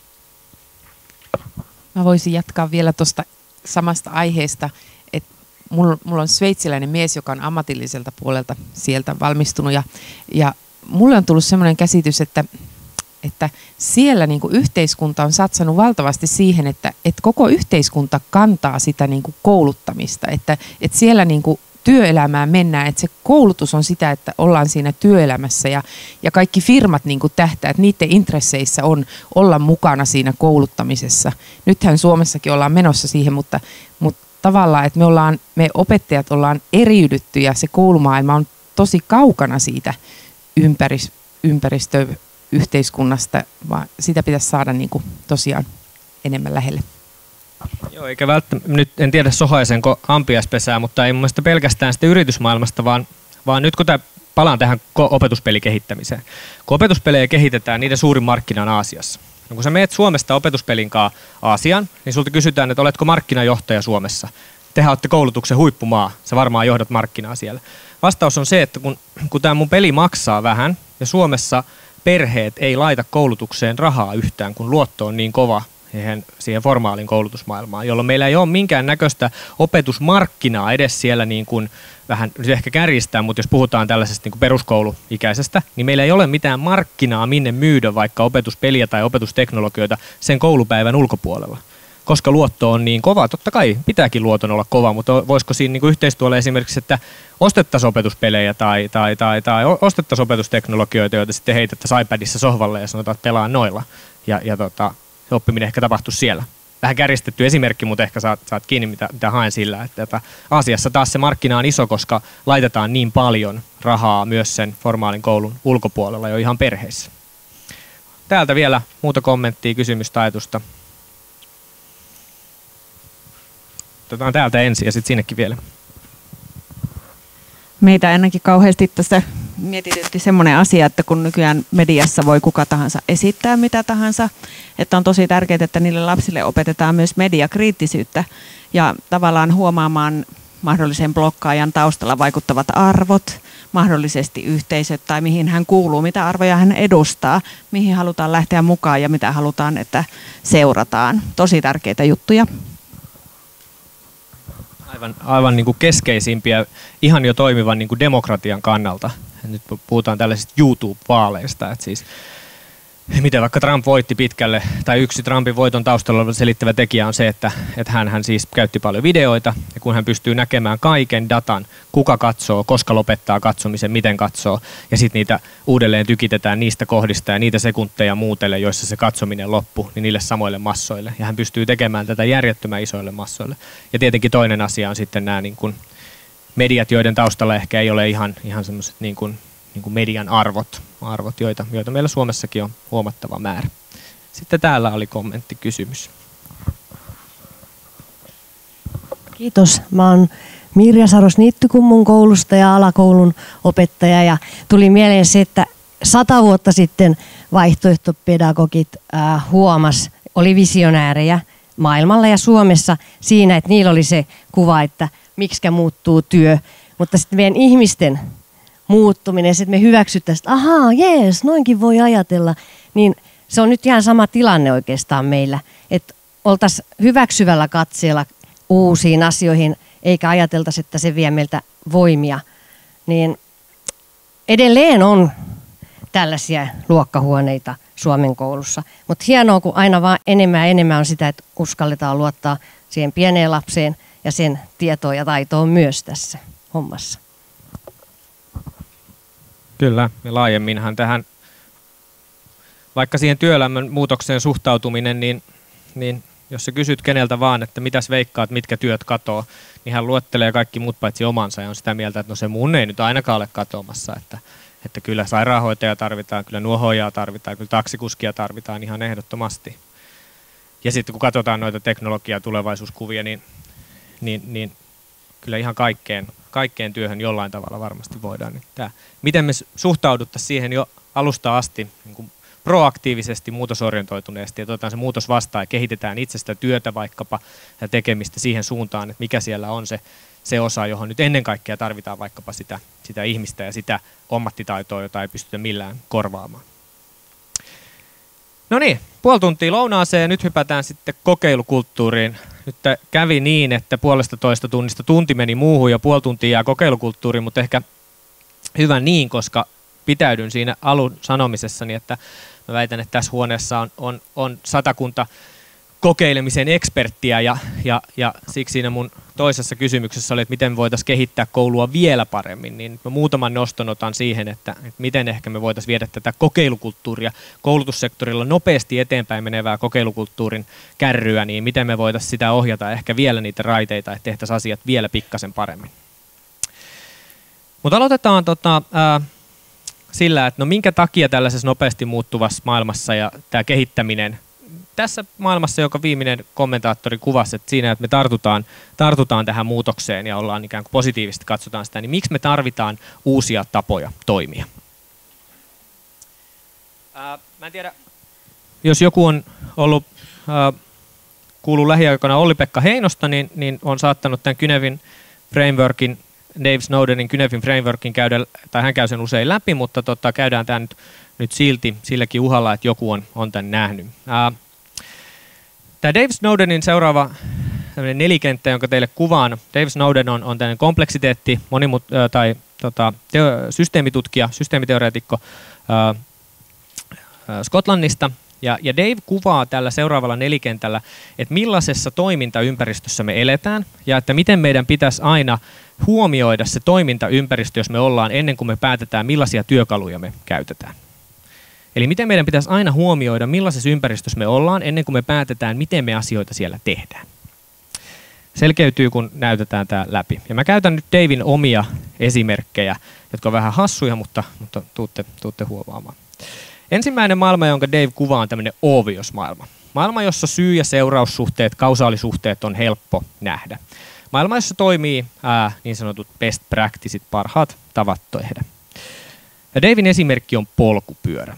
Mä voisin jatkaa vielä tuosta samasta aiheesta. Mulla, mulla on sveitsiläinen mies, joka on ammatilliselta puolelta sieltä valmistunut ja, ja mulle on tullut semmoinen käsitys, että, että siellä niin kuin yhteiskunta on satsannut valtavasti siihen, että, että koko yhteiskunta kantaa sitä niin kuin kouluttamista, että, että siellä niin kuin työelämään mennään, että se koulutus on sitä, että ollaan siinä työelämässä ja, ja kaikki firmat niin kuin tähtää, että niiden intresseissä on olla mukana siinä kouluttamisessa. Nythän Suomessakin ollaan menossa siihen, mutta, mutta tavallaan, että me, ollaan, me opettajat ollaan eriydytty ja se koulumaailma on tosi kaukana siitä ympäris, ympäristöyhteiskunnasta, vaan sitä pitäisi saada niin kuin tosiaan enemmän lähelle. Joo, eikä välttämättä, nyt en tiedä sohaisenko ampiaispesää, mutta ei mun mielestä pelkästään sitä yritysmaailmasta, vaan, vaan nyt kun tämä, palaan tähän opetuspelikehittämiseen. Kun opetuspelejä kehitetään, niiden suurin markkina on Aasiassa. No kun sä meet Suomesta opetuspelin kanssa Aasiaan, niin sulta kysytään, että oletko markkinajohtaja Suomessa. Tehän olette koulutuksen huippumaa, sä varmaan johdat markkinaa siellä. Vastaus on se, että kun, kun tämä mun peli maksaa vähän ja Suomessa perheet ei laita koulutukseen rahaa yhtään, kun luotto on niin kova siihen, siihen formaalin koulutusmaailmaan, jolloin meillä ei ole minkään näköistä opetusmarkkinaa edes siellä niin kuin vähän nyt ehkä kärjistää, mutta jos puhutaan tällaisesta niin kuin peruskouluikäisestä, niin meillä ei ole mitään markkinaa minne myydä vaikka opetuspeliä tai opetusteknologioita sen koulupäivän ulkopuolella. Koska luotto on niin kova, totta kai pitääkin luoton olla kova, mutta voisiko siinä niin kuin yhteistyöllä esimerkiksi, että ostettaisiin opetuspelejä tai, tai, tai, tai ostettaisiin opetusteknologioita, joita sitten heitettäisiin iPadissa sohvalle ja sanotaan, että pelaa noilla. Ja, ja tota, se oppiminen ehkä tapahtuisi siellä. Vähän kärjistetty esimerkki, mutta ehkä saat, saat kiinni, mitä, mitä haen sillä. Että, että Aasiassa taas se markkina on iso, koska laitetaan niin paljon rahaa myös sen formaalin koulun ulkopuolella jo ihan perheissä. Täältä vielä muuta kommenttia, kysymystä, ajatusta. Otetaan täältä ensin ja sitten sinnekin vielä. Meitä ainakin kauheasti tässä mietitytti semmoinen asia, että kun nykyään mediassa voi kuka tahansa esittää mitä tahansa, että on tosi tärkeää, että niille lapsille opetetaan myös mediakriittisyyttä ja tavallaan huomaamaan mahdollisen blokkaajan taustalla vaikuttavat arvot, mahdollisesti yhteisöt tai mihin hän kuuluu, mitä arvoja hän edustaa, mihin halutaan lähteä mukaan ja mitä halutaan, että seurataan. Tosi tärkeitä juttuja. Aivan, aivan niin kuin keskeisimpiä ihan jo toimivan niin kuin demokratian kannalta. Nyt puhutaan tällaisista YouTube-vaaleista, että siis miten vaikka Trump voitti pitkälle, tai yksi Trumpin voiton taustalla selittävä tekijä on se, että, että hän, hän siis käytti paljon videoita, ja kun hän pystyy näkemään kaiken datan, kuka katsoo, koska lopettaa katsomisen, miten katsoo, ja sitten niitä uudelleen tykitetään niistä kohdista ja niitä sekunteja muutelle, joissa se katsominen loppuu, niin niille samoille massoille, ja hän pystyy tekemään tätä järjettömän isoille massoille. Ja tietenkin toinen asia on sitten nämä niin kuin mediat, joiden taustalla ehkä ei ole ihan, ihan semmoiset niin kuin niin kuin median arvot, arvot joita, joita meillä Suomessakin on huomattava määrä. Sitten täällä oli kommentti, kysymys. Kiitos. Mä oon Mirja Saros-Niittykummun koulusta ja alakoulun opettaja. Ja tuli mieleen se, että sata vuotta sitten vaihtoehtopedagogit äh, huomas, oli visionäärejä maailmalla ja Suomessa siinä, että niillä oli se kuva, että miksikä muuttuu työ. Mutta sitten meidän ihmisten muuttuminen, se, että me hyväksyttäisiin, että ahaa, jees, noinkin voi ajatella, niin se on nyt ihan sama tilanne oikeastaan meillä, että oltaisiin hyväksyvällä katseella uusiin asioihin, eikä ajateltaisi, että se vie meiltä voimia. Niin edelleen on tällaisia luokkahuoneita Suomen koulussa. Mutta hienoa, kun aina vaan enemmän ja enemmän on sitä, että uskalletaan luottaa siihen pieneen lapseen ja sen tietoon ja taitoon myös tässä hommassa. Kyllä, ja laajemminhan tähän, vaikka siihen työelämän muutokseen suhtautuminen, niin, niin jos sä kysyt keneltä vaan, että mitäs veikkaat, mitkä työt katoo, niin hän luettelee kaikki muut paitsi omansa ja on sitä mieltä, että no se mun ei nyt ainakaan ole katoamassa, että, että kyllä sairaanhoitajaa tarvitaan, kyllä nuohoojaa tarvitaan, kyllä taksikuskia tarvitaan ihan ehdottomasti. Ja sitten kun katsotaan noita teknologia- tulevaisuuskuvia, niin, niin, niin kyllä ihan kaikkeen, kaikkeen työhön jollain tavalla varmasti voidaan. Niin tää, miten me suhtauduttaisiin siihen jo alusta asti niin kuin proaktiivisesti, muutosorientoituneesti, ja otetaan se muutos vastaan ja kehitetään itsestä työtä vaikkapa ja tekemistä siihen suuntaan, että mikä siellä on se, se osa, johon nyt ennen kaikkea tarvitaan vaikkapa sitä, sitä ihmistä ja sitä ammattitaitoa, jota ei pystytä millään korvaamaan. No niin, puoli tuntia lounaaseen ja nyt hypätään sitten kokeilukulttuuriin. Nyt kävi niin, että puolesta toista tunnista tunti meni muuhun ja puoli tuntia jää kokeilukulttuuriin, mutta ehkä hyvä niin, koska pitäydyn siinä alun sanomisessani, että mä väitän, että tässä huoneessa on, on, on satakunta kokeilemisen eksperttiä ja, ja, ja siksi siinä mun toisessa kysymyksessä oli, että miten me voitaisiin kehittää koulua vielä paremmin, niin mä muutaman noston otan siihen, että, että miten ehkä me voitaisiin viedä tätä kokeilukulttuuria koulutussektorilla nopeasti eteenpäin menevää kokeilukulttuurin kärryä, niin miten me voitaisiin sitä ohjata ehkä vielä niitä raiteita, että tehtäisiin asiat vielä pikkasen paremmin. Mutta aloitetaan tota, ää, sillä, että no minkä takia tällaisessa nopeasti muuttuvassa maailmassa ja tämä kehittäminen tässä maailmassa, joka viimeinen kommentaattori kuvasi, että siinä, että me tartutaan, tartutaan tähän muutokseen ja ollaan ikään kuin positiivisesti katsotaan sitä, niin miksi me tarvitaan uusia tapoja toimia? Ää, mä en tiedä, jos joku on ollut, ää, kuuluu lähiaikoina Olli-Pekka Heinosta, niin, niin on saattanut tämän Cynefin frameworkin, Dave Snowdenin Cynefin frameworkin käydä, tai hän käy sen usein läpi, mutta tota, käydään tämä nyt, nyt silti silläkin uhalla, että joku on, on tämän nähnyt. Ää, Tämä Dave Snowdenin seuraava nelikenttä, jonka teille kuvaan. Dave Snowden on, on tämmöinen kompleksiteetti, monimut, äh, tai tota, teo, systeemitutkija, systeemiteoreetikko äh, äh, Skotlannista. Ja, ja Dave kuvaa tällä seuraavalla nelikentällä, että millaisessa toimintaympäristössä me eletään ja että miten meidän pitäisi aina huomioida se toimintaympäristö, jos me ollaan ennen kuin me päätetään, millaisia työkaluja me käytetään. Eli miten meidän pitäisi aina huomioida, millaisessa ympäristössä me ollaan, ennen kuin me päätetään, miten me asioita siellä tehdään. Selkeytyy, kun näytetään tämä läpi. Ja mä käytän nyt Davin omia esimerkkejä, jotka on vähän hassuja, mutta, mutta tuutte, tuutte huomaamaan. Ensimmäinen maailma, jonka Dave kuvaa, on tämmöinen obvious-maailma. Maailma, jossa syy- ja seuraussuhteet, kausaalisuhteet on helppo nähdä. Maailma, jossa toimii ää, niin sanotut best practiceit, parhaat tavat tehdä. Ja Davin esimerkki on polkupyörä.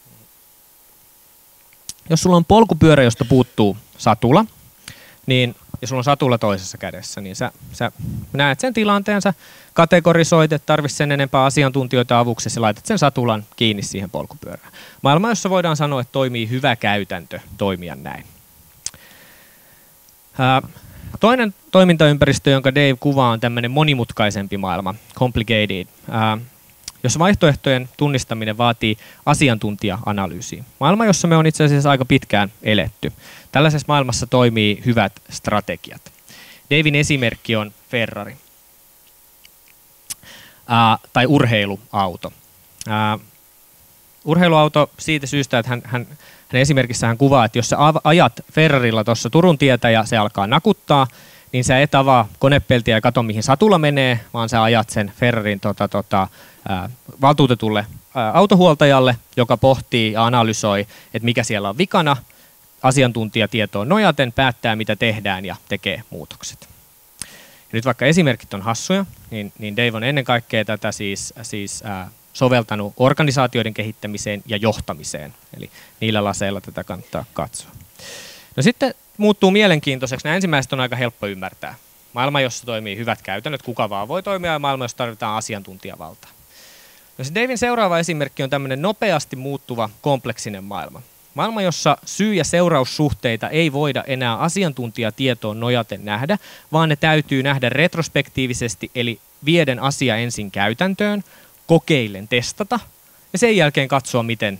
Jos sulla on polkupyörä, josta puuttuu satula, niin, ja sulla on satula toisessa kädessä, niin sä, sä näet sen tilanteen, sä kategorisoit, että tarvitse sen enempää asiantuntijoita avuksi, ja laitat sen satulan kiinni siihen polkupyörään. Maailma, jossa voidaan sanoa, että toimii hyvä käytäntö toimia näin. Ää, toinen toimintaympäristö, jonka Dave kuvaa, on tämmöinen monimutkaisempi maailma, complicated, ää, jossa vaihtoehtojen tunnistaminen vaatii asiantuntija-analyysiä. Maailma, jossa me on itse asiassa aika pitkään eletty. Tällaisessa maailmassa toimii hyvät strategiat. Davin esimerkki on Ferrari ää, tai urheiluauto. Ää, urheiluauto siitä syystä, että hän, hän, hänen esimerkissä hän kuvaa, että jos sä ajat Ferrarilla tuossa Turun tietä ja se alkaa nakuttaa, niin sä et avaa konepeltiä ja katso, mihin satula menee, vaan sä ajat sen Ferrarin tota, tota, ää, valtuutetulle ää, autohuoltajalle, joka pohtii ja analysoi, että mikä siellä on vikana, asiantuntijatietoon nojaten päättää, mitä tehdään ja tekee muutokset. Ja nyt vaikka esimerkit on hassuja, niin, niin Dave on ennen kaikkea tätä siis, siis ää, soveltanut organisaatioiden kehittämiseen ja johtamiseen. Eli niillä laseilla tätä kannattaa katsoa. No sitten muuttuu mielenkiintoiseksi. Nämä ensimmäiset on aika helppo ymmärtää. Maailma, jossa toimii hyvät käytännöt, kuka vaan voi toimia, ja maailma, jossa tarvitaan asiantuntijavaltaa. No se Davin seuraava esimerkki on tämmöinen nopeasti muuttuva kompleksinen maailma. Maailma, jossa syy- ja seuraussuhteita ei voida enää asiantuntijatietoon nojaten nähdä, vaan ne täytyy nähdä retrospektiivisesti, eli vieden asia ensin käytäntöön, kokeillen testata, ja sen jälkeen katsoa, miten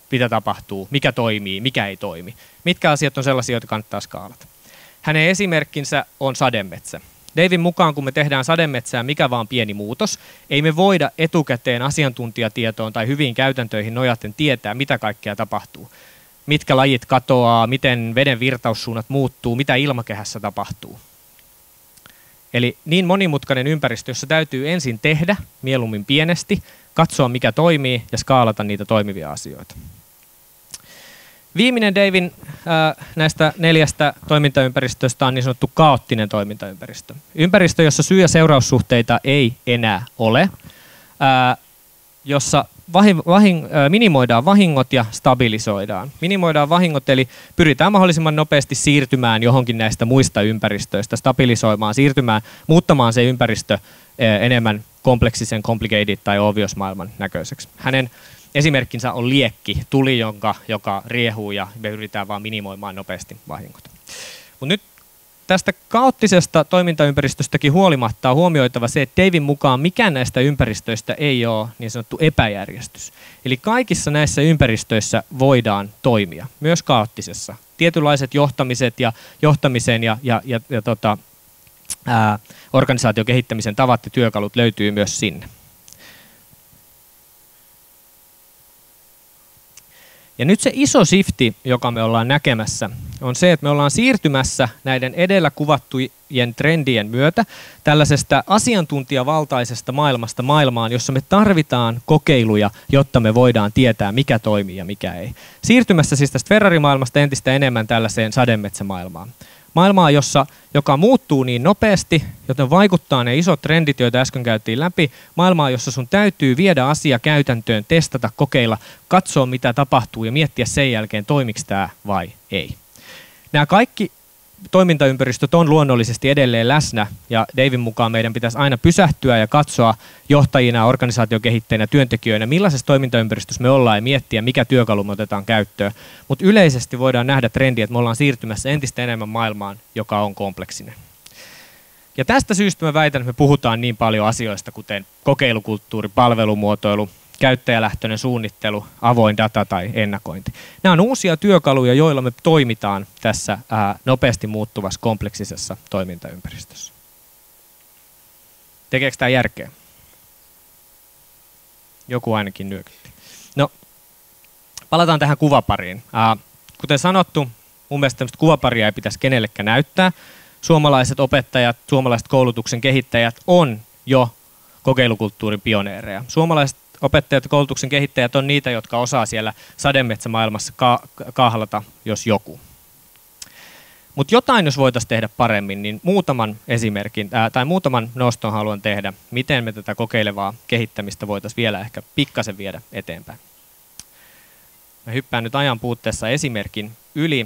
mitä tapahtuu, mikä toimii, mikä ei toimi. Mitkä asiat on sellaisia, joita kannattaa skaalata. Hänen esimerkkinsä on sademetsä. Davin mukaan, kun me tehdään sademetsään mikä vaan pieni muutos, ei me voida etukäteen asiantuntijatietoon tai hyviin käytäntöihin nojaten tietää, mitä kaikkea tapahtuu. Mitkä lajit katoaa, miten veden virtaussuunnat muuttuu, mitä ilmakehässä tapahtuu. Eli niin monimutkainen ympäristö, jossa täytyy ensin tehdä, mieluummin pienesti, katsoa mikä toimii ja skaalata niitä toimivia asioita. Viimeinen Davin äh, näistä neljästä toimintaympäristöstä on niin sanottu kaoottinen toimintaympäristö. Ympäristö, jossa syy- ja seuraussuhteita ei enää ole, äh, jossa vahin, vahin, äh, minimoidaan vahingot ja stabilisoidaan. Minimoidaan vahingot, eli pyritään mahdollisimman nopeasti siirtymään johonkin näistä muista ympäristöistä, stabilisoimaan, siirtymään, muuttamaan se ympäristö äh, enemmän kompleksisen, complicated tai obvious maailman näköiseksi. Hänen esimerkkinsä on liekki, tuli, jonka, joka riehuu ja me yritetään vaan minimoimaan nopeasti vahingot. Mut nyt tästä kaoottisesta toimintaympäristöstäkin huolimatta on huomioitava se, että Davin mukaan mikään näistä ympäristöistä ei ole niin sanottu epäjärjestys. Eli kaikissa näissä ympäristöissä voidaan toimia, myös kaoottisessa. Tietynlaiset johtamiset ja johtamisen ja, ja, ja, ja tota, ää, organisaatiokehittämisen tavat ja työkalut löytyy myös sinne. Ja nyt se iso shifti, joka me ollaan näkemässä, on se, että me ollaan siirtymässä näiden edellä kuvattujen trendien myötä tällaisesta asiantuntijavaltaisesta maailmasta maailmaan, jossa me tarvitaan kokeiluja, jotta me voidaan tietää, mikä toimii ja mikä ei. Siirtymässä siis tästä Ferrari-maailmasta entistä enemmän tällaiseen sademetsämaailmaan. Maailmaa, jossa, joka muuttuu niin nopeasti, joten vaikuttaa ne isot trendit, joita äsken käytiin läpi. Maailmaa, jossa sun täytyy viedä asia käytäntöön, testata, kokeilla, katsoa mitä tapahtuu ja miettiä sen jälkeen, toimiko tämä vai ei. Nämä kaikki toimintaympäristöt on luonnollisesti edelleen läsnä ja Davin mukaan meidän pitäisi aina pysähtyä ja katsoa johtajina, organisaatiokehittäjinä, työntekijöinä, millaisessa toimintaympäristössä me ollaan ja miettiä, mikä työkalu me otetaan käyttöön. Mutta yleisesti voidaan nähdä trendi, että me ollaan siirtymässä entistä enemmän maailmaan, joka on kompleksinen. Ja tästä syystä mä väitän, että me puhutaan niin paljon asioista, kuten kokeilukulttuuri, palvelumuotoilu, käyttäjälähtöinen suunnittelu, avoin data tai ennakointi. Nämä on uusia työkaluja, joilla me toimitaan tässä ää, nopeasti muuttuvassa kompleksisessa toimintaympäristössä. Tekeekö tämä järkeä? Joku ainakin nyökytti. No, palataan tähän kuvapariin. Ää, kuten sanottu, mun mielestä tämmöistä kuvaparia ei pitäisi kenellekään näyttää. Suomalaiset opettajat, suomalaiset koulutuksen kehittäjät on jo kokeilukulttuurin pioneereja. Suomalaiset opettajat ja koulutuksen kehittäjät on niitä, jotka osaa siellä sademetsämaailmassa ka- kahlata, jos joku. Mutta jotain, jos voitaisiin tehdä paremmin, niin muutaman esimerkin ää, tai muutaman noston haluan tehdä, miten me tätä kokeilevaa kehittämistä voitaisiin vielä ehkä pikkasen viedä eteenpäin. Mä hyppään nyt ajan puutteessa esimerkin yli.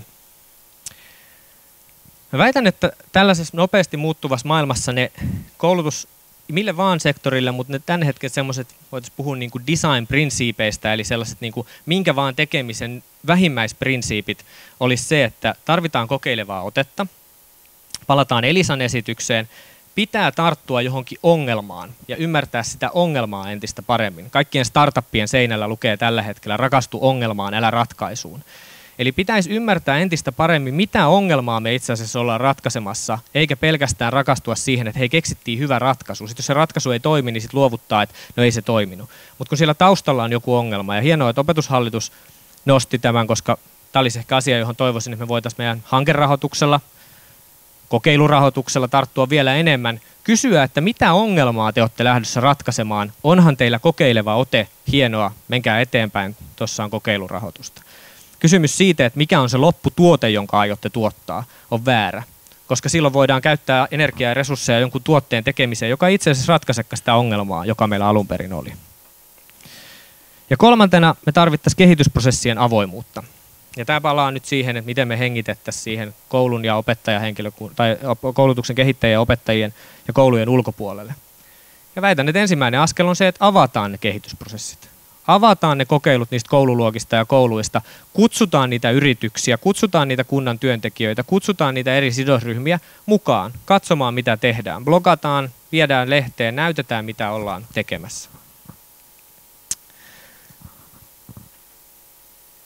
Mä väitän, että tällaisessa nopeasti muuttuvassa maailmassa ne koulutus mille vaan sektorille, mutta ne tämän hetken semmoiset, voitaisiin puhua niin kuin design-prinsiipeistä, eli sellaiset niin kuin minkä vaan tekemisen vähimmäisprinsiipit olisi se, että tarvitaan kokeilevaa otetta, palataan Elisan esitykseen, pitää tarttua johonkin ongelmaan ja ymmärtää sitä ongelmaa entistä paremmin. Kaikkien startuppien seinällä lukee tällä hetkellä rakastu ongelmaan, älä ratkaisuun. Eli pitäisi ymmärtää entistä paremmin, mitä ongelmaa me itse asiassa ollaan ratkaisemassa, eikä pelkästään rakastua siihen, että hei, keksittiin hyvä ratkaisu. Sitten jos se ratkaisu ei toimi, niin sitten luovuttaa, että no ei se toiminut. Mutta kun siellä taustalla on joku ongelma, ja hienoa, että opetushallitus nosti tämän, koska tämä olisi ehkä asia, johon toivoisin, että me voitaisiin meidän hankerahoituksella, kokeilurahoituksella tarttua vielä enemmän, kysyä, että mitä ongelmaa te olette lähdössä ratkaisemaan, onhan teillä kokeileva ote, hienoa, menkää eteenpäin, tuossa on kokeilurahoitusta. Kysymys siitä, että mikä on se lopputuote, jonka aiotte tuottaa, on väärä, koska silloin voidaan käyttää energiaa ja resursseja jonkun tuotteen tekemiseen, joka itse asiassa ratkaisekaan sitä ongelmaa, joka meillä alun perin oli. Ja kolmantena me tarvittaisiin kehitysprosessien avoimuutta. Ja tämä palaa nyt siihen, että miten me hengitettäisiin siihen koulun ja opettajahenkilökunnan, tai koulutuksen kehittäjien, opettajien ja koulujen ulkopuolelle. Ja väitän, että ensimmäinen askel on se, että avataan ne kehitysprosessit. Avataan ne kokeilut niistä koululuokista ja kouluista, kutsutaan niitä yrityksiä, kutsutaan niitä kunnan työntekijöitä, kutsutaan niitä eri sidosryhmiä mukaan, katsomaan mitä tehdään. Blogataan, viedään lehteen, näytetään mitä ollaan tekemässä.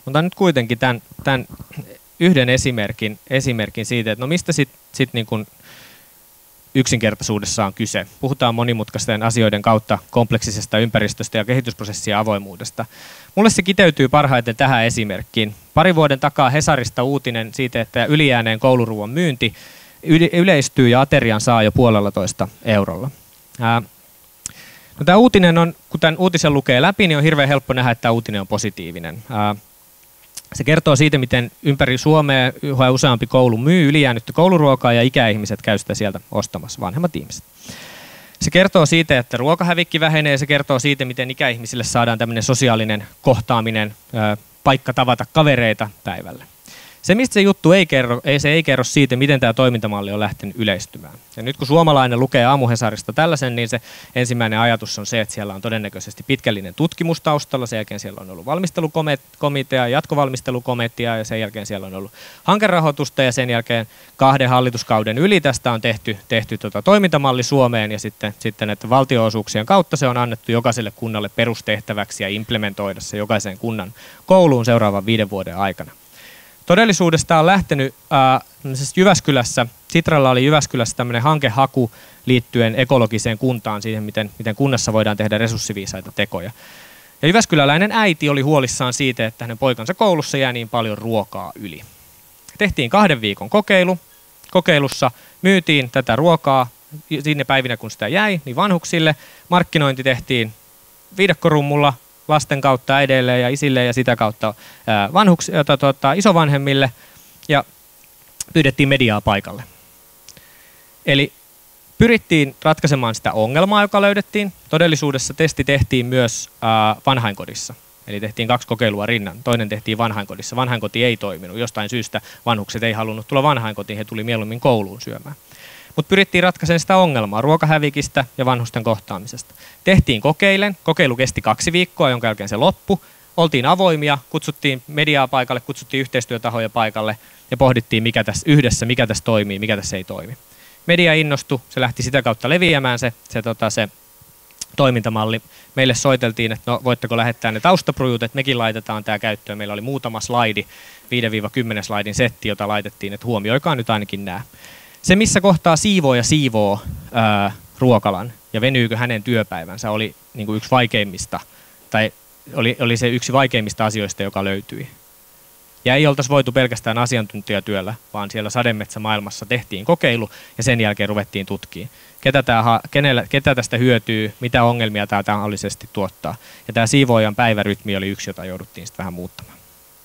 Mutta nyt kuitenkin tämän, tämän yhden esimerkin, esimerkin siitä, että no mistä sitten sit niin kuin yksinkertaisuudessa on kyse. Puhutaan monimutkaisten asioiden kautta kompleksisesta ympäristöstä ja kehitysprosessien avoimuudesta. Mulle se kiteytyy parhaiten tähän esimerkkiin. Pari vuoden takaa Hesarista uutinen siitä, että ylijääneen kouluruuan myynti yleistyy ja aterian saa jo puolella toista eurolla. Ää, no tämä uutinen on, kun tämän uutisen lukee läpi, niin on hirveän helppo nähdä, että tämä uutinen on positiivinen. Ää, Se kertoo siitä, miten ympäri Suomea yhä useampi koulu myy ylijäänyttä kouluruokaa ja ikäihmiset käy sitä sieltä ostamassa, vanhemmat ihmiset. Se kertoo siitä, että ruokahävikki vähenee ja se kertoo siitä, miten ikäihmisille saadaan tämmöinen sosiaalinen kohtaaminen, paikka tavata kavereita päivällä. Se, mistä se juttu ei kerro, ei, se ei kerro siitä, miten tämä toimintamalli on lähtenyt yleistymään. Ja nyt kun suomalainen lukee Aamu-Hesarista tällaisen, niin se ensimmäinen ajatus on se, että siellä on todennäköisesti pitkällinen tutkimus taustalla, sen jälkeen siellä on ollut valmistelukomitea, jatkovalmistelukomitea ja sen jälkeen siellä on ollut hankerahoitusta ja sen jälkeen kahden hallituskauden yli tästä on tehty, tehty tota toimintamalli Suomeen ja sitten, sitten että valtionosuuksien kautta se on annettu jokaiselle kunnalle perustehtäväksi ja implementoida se jokaisen kunnan kouluun seuraavan viiden vuoden aikana. Todellisuudesta on lähtenyt äh, Jyväskylässä, Sitralla oli Jyväskylässä tämmöinen hankehaku liittyen ekologiseen kuntaan, siihen miten, miten kunnassa voidaan tehdä resurssiviisaita tekoja. Ja jyväskyläläinen äiti oli huolissaan siitä, että hänen poikansa koulussa jää niin paljon ruokaa yli. Tehtiin kahden viikon kokeilu. Kokeilussa myytiin tätä ruokaa sinne päivinä, kun sitä jäi, niin vanhuksille. Markkinointi tehtiin viidakkorummulla lasten kautta äideille ja isille ja sitä kautta vanhuks, tuota, isovanhemmille ja pyydettiin mediaa paikalle. Eli pyrittiin ratkaisemaan sitä ongelmaa, joka löydettiin. Todellisuudessa testi tehtiin myös ää, vanhainkodissa. Eli tehtiin kaksi kokeilua rinnan. Toinen tehtiin vanhainkodissa. Vanhainkoti ei toiminut. Jostain syystä vanhukset ei halunnut tulla vanhainkotiin, he tuli mieluummin kouluun syömään. Mutta pyrittiin ratkaisemaan sitä ongelmaa ruokahävikistä ja vanhusten kohtaamisesta. Tehtiin kokeilen. Kokeilu kesti kaksi viikkoa, jonka jälkeen se loppui. Oltiin avoimia, kutsuttiin mediaa paikalle, kutsuttiin yhteistyötahoja paikalle ja pohdittiin mikä tässä yhdessä, mikä tässä toimii, mikä tässä ei toimi. Media innostui, se lähti sitä kautta leviämään se, se, tota, se toimintamalli. Meille soiteltiin, että no, voitteko lähettää ne taustaprujut, että mekin laitetaan tämä käyttöön. Meillä oli muutama slaidi, viisi kymmenen slaidin setti, jota laitettiin, että huomioikaa nyt ainakin nämä. Se, missä kohtaa siivoo ja siivoo ää, ruokalan ja venyykö hänen työpäivänsä, oli niin kuin yksi vaikeimmista, tai oli, oli se yksi vaikeimmista asioista, joka löytyi. Ja ei oltaisi voitu pelkästään asiantuntijatyöllä, vaan siellä sademetsämaailmassa tehtiin kokeilu ja sen jälkeen ruvettiin tutkimaan, ketä, tämä, kenellä, ketä tästä hyötyy, mitä ongelmia tämä tahallisesti tuottaa. Ja tämä siivoojan päivärytmi oli yksi, jota jouduttiin sitten vähän muuttamaan.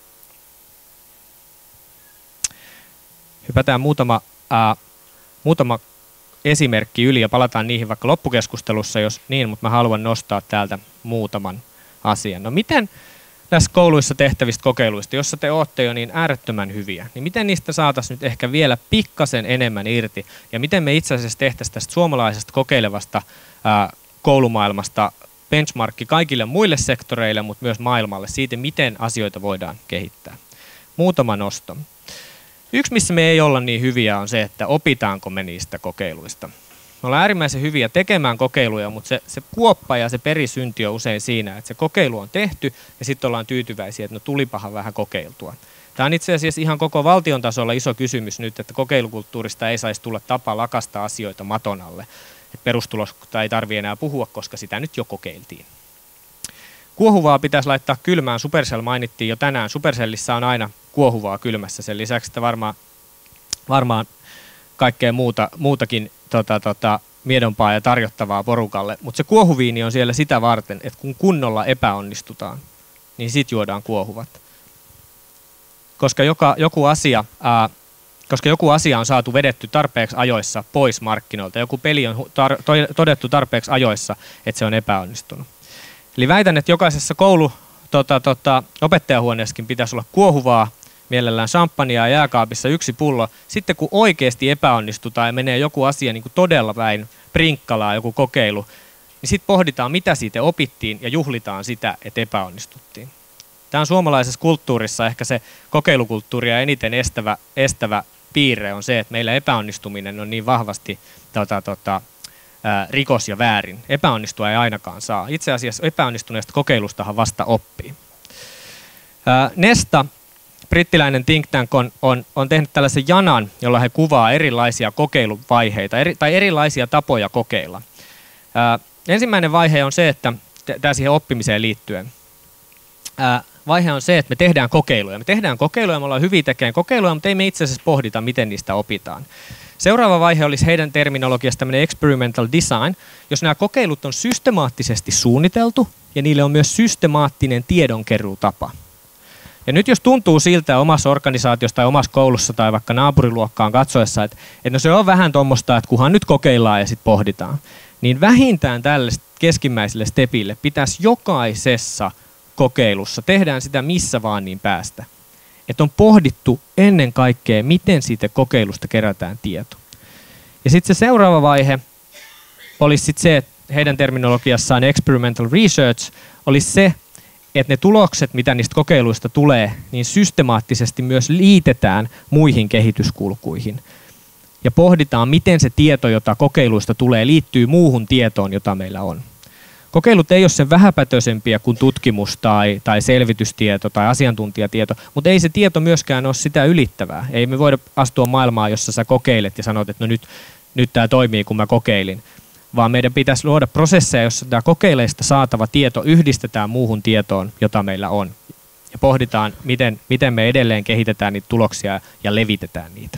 Hypätään muutama, ää, muutama esimerkki yli ja palataan niihin vaikka loppukeskustelussa, jos niin, mutta mä haluan nostaa täältä muutaman asian. No miten näissä kouluissa tehtävistä kokeiluista, jossa te olette jo niin äärettömän hyviä, niin miten niistä saataisiin nyt ehkä vielä pikkasen enemmän irti ja miten me itse asiassa tehtäisiin tästä suomalaisesta kokeilevasta ää, koulumaailmasta benchmarkki kaikille muille sektoreille, mutta myös maailmalle siitä, miten asioita voidaan kehittää. Muutama nosto. Yksi, missä me ei olla niin hyviä, on se, että opitaanko me niistä kokeiluista. Me ollaan äärimmäisen hyviä tekemään kokeiluja, mutta se, se kuoppa ja se perisynti on usein siinä, että se kokeilu on tehty ja sitten ollaan tyytyväisiä, että no tulipahan vähän kokeiltua. Tämä on itse asiassa ihan koko valtion tasolla iso kysymys nyt, että kokeilukulttuurista ei saisi tulla tapa lakastaa asioita maton alle. Että perustulosta ei tarvitse enää puhua, koska sitä nyt jo kokeiltiin. Kuohuvaa pitäisi laittaa kylmään. Supercell mainittiin jo tänään. Supercellissä on aina kuohuvaa kylmässä. Sen lisäksi että varmaan, varmaan kaikkea muuta, muutakin tota, tota, miedompaa ja tarjottavaa porukalle. Mutta se kuohuviini on siellä sitä varten, että kun kunnolla epäonnistutaan, niin sit juodaan kuohuvat. Koska, joka, joku asia, ää, koska joku asia on saatu vedetty tarpeeksi ajoissa pois markkinoilta, joku peli on tar- to- todettu tarpeeksi ajoissa, että se on epäonnistunut. Eli väitän, että jokaisessa koulu tota, tota, opettajahuoneessakin pitäisi olla kuohuvaa, mielellään champagnea ja jääkaapissa yksi pullo. Sitten kun oikeasti epäonnistutaan ja menee joku asia niin kuin todella päin prinkkalaa, joku kokeilu, niin sitten pohditaan, mitä siitä opittiin ja juhlitaan sitä, että epäonnistuttiin. Tämä on suomalaisessa kulttuurissa ehkä se kokeilukulttuuria eniten estävä, estävä piirre on se, että meillä epäonnistuminen on niin vahvasti tota, tota, ää, rikos ja väärin. Epäonnistua ei ainakaan saa. Itse asiassa epäonnistuneesta kokeilustahan vasta oppii. Nesta, brittiläinen think tank, on, on, on tehnyt tällaisen janan, jolla he kuvaa erilaisia kokeiluvaiheita eri, tai erilaisia tapoja kokeilla. Ää, ensimmäinen vaihe on se, että tämä siihen oppimiseen liittyen. Ää, vaihe on se, että me tehdään kokeiluja. Me tehdään kokeiluja, me ollaan hyviä tekemään kokeiluja, mutta ei me itse asiassa pohdita, miten niistä opitaan. Seuraava vaihe olisi heidän terminologiasta tämmöinen experimental design, jos nämä kokeilut on systemaattisesti suunniteltu ja niille on myös systemaattinen tiedonkeruutapa. Ja nyt jos tuntuu siltä omassa organisaatiossa tai omassa koulussa tai vaikka naapuriluokkaan katsoessa, että, että no se on vähän tuommoista, että kunhan nyt kokeillaan ja sitten pohditaan, niin vähintään tälle keskimmäiselle stepille pitäisi jokaisessa kokeilussa, tehdään sitä missä vaan niin päästä, että on pohdittu ennen kaikkea, miten siitä kokeilusta kerätään tieto. Ja sitten se seuraava vaihe olisi sit se, että heidän terminologiassaan experimental research olisi se, että ne tulokset, mitä niistä kokeiluista tulee, niin systemaattisesti myös liitetään muihin kehityskulkuihin. Ja pohditaan, miten se tieto, jota kokeiluista tulee, liittyy muuhun tietoon, jota meillä on. Kokeilut ei ole sen vähäpätöisempiä kuin tutkimus tai, tai selvitystieto tai asiantuntijatieto, mutta ei se tieto myöskään ole sitä ylittävää. Ei me voida astua maailmaan, jossa sä kokeilet ja sanot, että no nyt, nyt tämä toimii, kun mä kokeilin. Vaan meidän pitäisi luoda prosesseja, jossa tämä kokeileista saatava tieto yhdistetään muuhun tietoon, jota meillä on. Ja pohditaan, miten, miten me edelleen kehitetään niitä tuloksia ja levitetään niitä.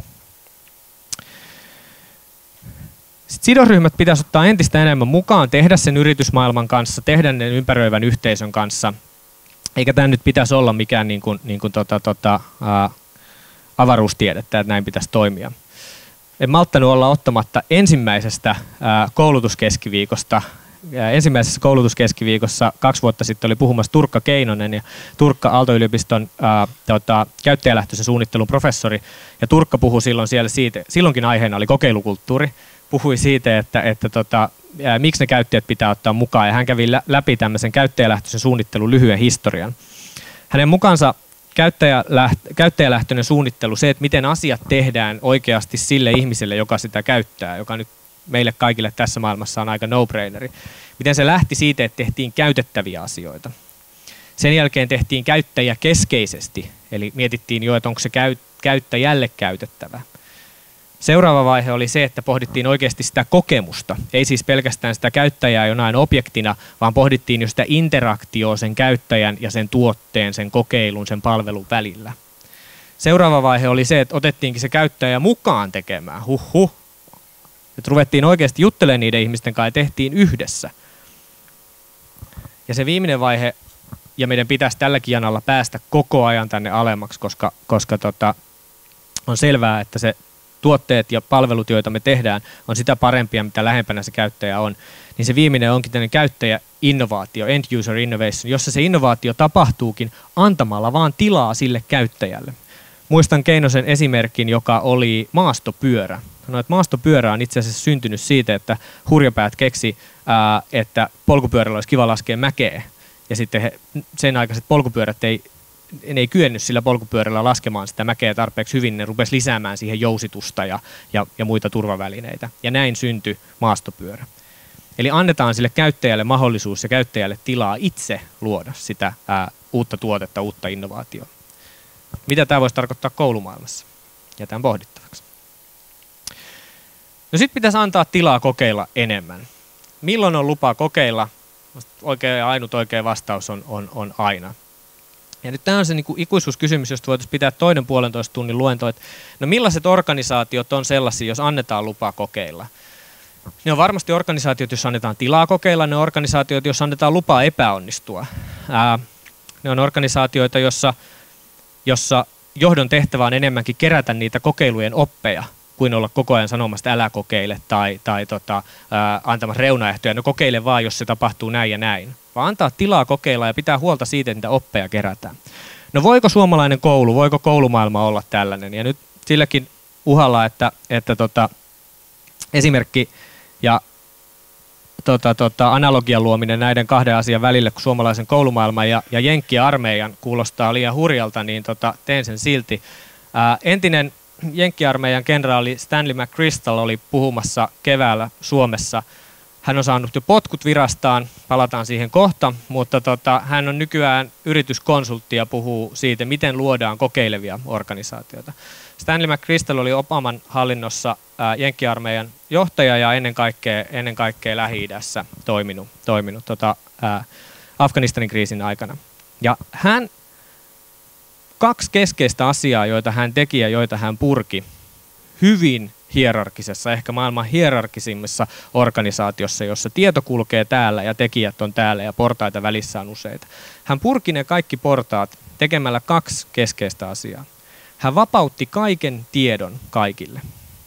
Sitten sidosryhmät pitäisi ottaa entistä enemmän mukaan, tehdä sen yritysmaailman kanssa, tehdä ne ympäröivän yhteisön kanssa. Eikä tämä nyt pitäisi olla mikään niin kuin, niin kuin tota, tota, ää, avaruustiedettä, että näin pitäisi toimia. En malttanut olla ottamatta ensimmäisestä ää, koulutuskeskiviikosta. Ää, ensimmäisessä koulutuskeskiviikossa kaksi vuotta sitten oli puhumassa Turkka Keinonen ja Turkka Aalto-yliopiston ää, tota, käyttäjälähtöisen suunnittelun professori. Ja Turkka puhui silloin siellä siitä, silloinkin aiheena oli kokeilukulttuuri. Puhui siitä, että, että tota, ää, miksi ne käyttäjät pitää ottaa mukaan, ja hän kävi läpi tämmöisen käyttäjälähtöisen suunnittelun lyhyen historian. Hänen mukaansa käyttäjälähtöinen suunnittelu, se, että miten asiat tehdään oikeasti sille ihmiselle, joka sitä käyttää, joka nyt meille kaikille tässä maailmassa on aika no-braineri. Miten se lähti siitä, että tehtiin käytettäviä asioita. Sen jälkeen tehtiin käyttäjä keskeisesti, eli mietittiin jo, että onko se käyttäjälle käytettävä. Seuraava vaihe oli se, että pohdittiin oikeasti sitä kokemusta. Ei siis pelkästään sitä käyttäjää jonain objektina, vaan pohdittiin jo sitä interaktioa sen käyttäjän ja sen tuotteen, sen kokeilun, sen palvelun välillä. Seuraava vaihe oli se, että otettiinkin se käyttäjä mukaan tekemään. Huhhuh. Nyt ruvettiin oikeasti juttelemaan niiden ihmisten kanssa ja tehtiin yhdessä. Ja se viimeinen vaihe, ja meidän pitäisi tälläkin janalla päästä koko ajan tänne alemmaksi, koska, koska tota, on selvää, että se tuotteet ja palvelut, joita me tehdään, on sitä parempia, mitä lähempänä se käyttäjä on, niin se viimeinen onkin tämmöinen käyttäjäinnovaatio, end user innovation, jossa se innovaatio tapahtuukin antamalla vaan tilaa sille käyttäjälle. Muistan Keinosen esimerkin, joka oli maastopyörä. No, että maastopyörä on itse asiassa syntynyt siitä, että hurjapäät keksi, ää, että polkupyörällä olisi kiva laskea mäkeä, ja sitten he, sen aikaiset polkupyörät ei ne ei kyennyt sillä polkupyörällä laskemaan sitä mäkeä tarpeeksi hyvin, ne rupesi lisäämään siihen jousitusta ja, ja, ja muita turvavälineitä. Ja näin syntyi maastopyörä. Eli annetaan sille käyttäjälle mahdollisuus ja käyttäjälle tilaa itse luoda sitä ää, uutta tuotetta, uutta innovaatiota. Mitä tämä voisi tarkoittaa koulumaailmassa? Jätän pohdittavaksi. No sitten pitäisi antaa tilaa kokeilla enemmän. Milloin on lupa kokeilla? Oikea, ainut oikea vastaus on, on, on aina. Ja nyt tämä on se niin kuin ikuisuuskysymys, josta voitaisiin pitää toinen puolentoista tunnin luento, että no millaiset organisaatiot on sellaisia, jos annetaan lupaa kokeilla? Ne on varmasti organisaatiot, jos annetaan tilaa kokeilla, ne on organisaatiot, jos annetaan lupaa epäonnistua. Ää, ne on organisaatioita, jossa, jossa johdon tehtävä on enemmänkin kerätä niitä kokeilujen oppeja, kuin olla koko ajan sanomasta älä kokeile tai, tai tota, ää, antamassa reunaehtoja. No kokeile vaan, jos se tapahtuu näin ja näin. Vaan antaa tilaa kokeilla ja pitää huolta siitä, että niitä oppeja kerätään. No voiko suomalainen koulu, voiko koulumaailma olla tällainen? Ja nyt silläkin uhalla, että, että tota, esimerkki ja tota, tota, analogian luominen näiden kahden asian välille, kun suomalaisen koulumaailman ja, ja jenkkiarmeijan kuulostaa liian hurjalta, niin tota, teen sen silti. Ää, entinen jenkkiarmeijan kenraali Stanley McChrystal oli puhumassa keväällä Suomessa. Hän on saanut jo potkut virastaan, palataan siihen kohta, mutta tota, hän on nykyään yrityskonsultti ja puhuu siitä, miten luodaan kokeilevia organisaatioita. Stanley McChrystal oli Obaman hallinnossa ää, Jenkki-armeijan johtaja ja ennen kaikkea, ennen kaikkea Lähi-idässä toiminut, toiminut tota, ää, Afganistanin kriisin aikana. Ja hän, kaksi keskeistä asiaa, joita hän teki ja joita hän purki hyvin hierarkisessa, ehkä maailman hierarkisimmissa organisaatiossa, jossa tieto kulkee täällä ja tekijät on täällä ja portaita välissä on useita. Hän purki ne kaikki portaat tekemällä kaksi keskeistä asiaa. Hän vapautti kaiken tiedon kaikille.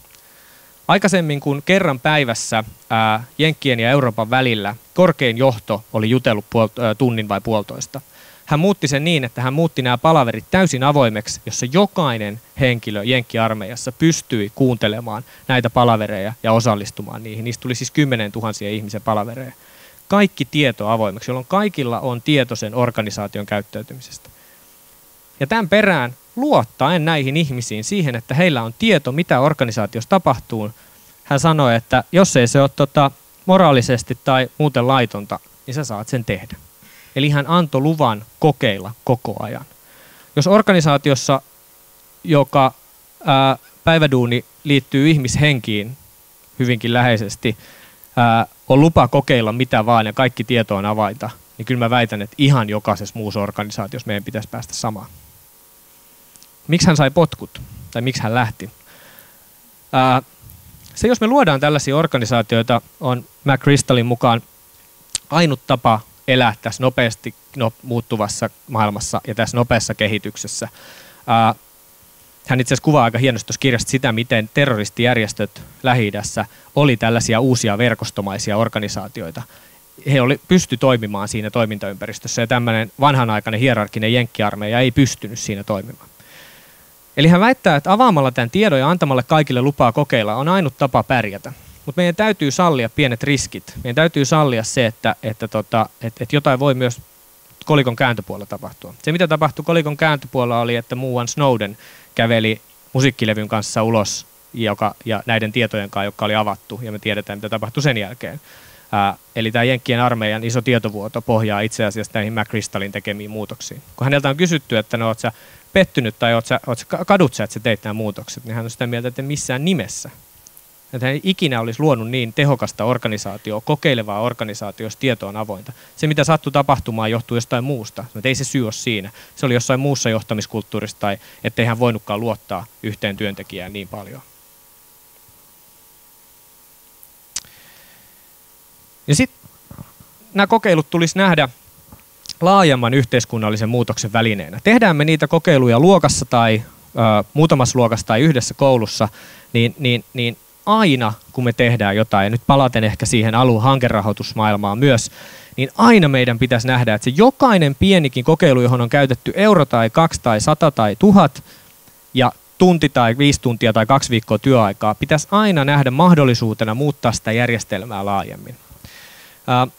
Aikaisemmin kun kerran päivässä ää, Jenkkien ja Euroopan välillä korkein johto oli jutellut puol- ää, tunnin vai puolitoista. Hän muutti sen niin, että hän muutti nämä palaverit täysin avoimeksi, jossa jokainen henkilö Jenkki-armeijassa pystyi kuuntelemaan näitä palavereja ja osallistumaan niihin. Niistä tuli siis kymmenen tuhansia ihmisen palavereja. Kaikki tieto avoimeksi, jolloin kaikilla on tieto sen organisaation käyttäytymisestä. Ja tämän perään luottaen näihin ihmisiin siihen, että heillä on tieto, mitä organisaatiossa tapahtuu, hän sanoi, että jos ei se ole tota, moraalisesti tai muuten laitonta, niin sä saat sen tehdä. Eli hän antoi luvan kokeilla koko ajan. Jos organisaatiossa, joka ää, päiväduuni liittyy ihmishenkiin hyvinkin läheisesti, ää, on lupa kokeilla mitä vaan ja kaikki tieto on avainta, niin kyllä mä väitän, että ihan jokaisessa muussa organisaatiossa meidän pitäisi päästä samaan. Miksi hän sai potkut? Tai miksi hän lähti? Ää, se, jos me luodaan tällaisia organisaatioita, on McChrystalin mukaan ainut tapa elää tässä nopeasti no, muuttuvassa maailmassa ja tässä nopeassa kehityksessä. Ää, hän itse asiassa kuvaa aika hienosti tuossa kirjasta sitä, miten terroristijärjestöt Lähi-idässä oli tällaisia uusia verkostomaisia organisaatioita. He oli, pysty toimimaan siinä toimintaympäristössä ja tämmöinen vanhanaikainen hierarkinen jenkkiarmeija ei pystynyt siinä toimimaan. Eli hän väittää, että avaamalla tämän tiedon ja antamalla kaikille lupaa kokeilla on ainut tapa pärjätä. Mutta meidän täytyy sallia pienet riskit. Meidän täytyy sallia se, että, että, tota, että, että jotain voi myös kolikon kääntöpuolella tapahtua. Se, mitä tapahtui kolikon kääntöpuolella, oli, että muuan Snowden käveli musiikkilevyn kanssa ulos joka, ja näiden tietojen kanssa, jotka oli avattu, ja me tiedetään, mitä tapahtui sen jälkeen. Ää, eli tämä Jenkkien armeijan iso tietovuoto pohjaa itse asiassa näihin McChrystalin tekemiin muutoksiin. Kun häneltä on kysytty, että no, oot sä pettynyt tai oot sä, oot sä kadut sä, että sä teit nämä muutokset, niin hän on sitä mieltä, että missään nimessä. Että hän ei ikinä olisi luonut niin tehokasta organisaatioa, kokeilevaa organisaatioa, jos tieto on avointa. Se, mitä sattui tapahtumaan, johtuu jostain muusta. Mutta ei se syy ole siinä. Se oli jossain muussa johtamiskulttuurissa tai ettei hän voinutkaan luottaa yhteen työntekijään niin paljon. Ja sitten nämä kokeilut tulisi nähdä laajemman yhteiskunnallisen muutoksen välineenä. Tehdään me niitä kokeiluja luokassa tai ö, muutamassa luokassa tai yhdessä koulussa, niin, niin, niin aina kun me tehdään jotain, ja nyt palaten ehkä siihen alun hankerahoitusmaailmaan myös, niin aina meidän pitäisi nähdä, että se jokainen pienikin kokeilu, johon on käytetty euro tai kaksi tai sata tai tuhat, ja tunti tai viisi tuntia tai kaksi viikkoa työaikaa, pitäisi aina nähdä mahdollisuutena muuttaa sitä järjestelmää laajemmin. Uh,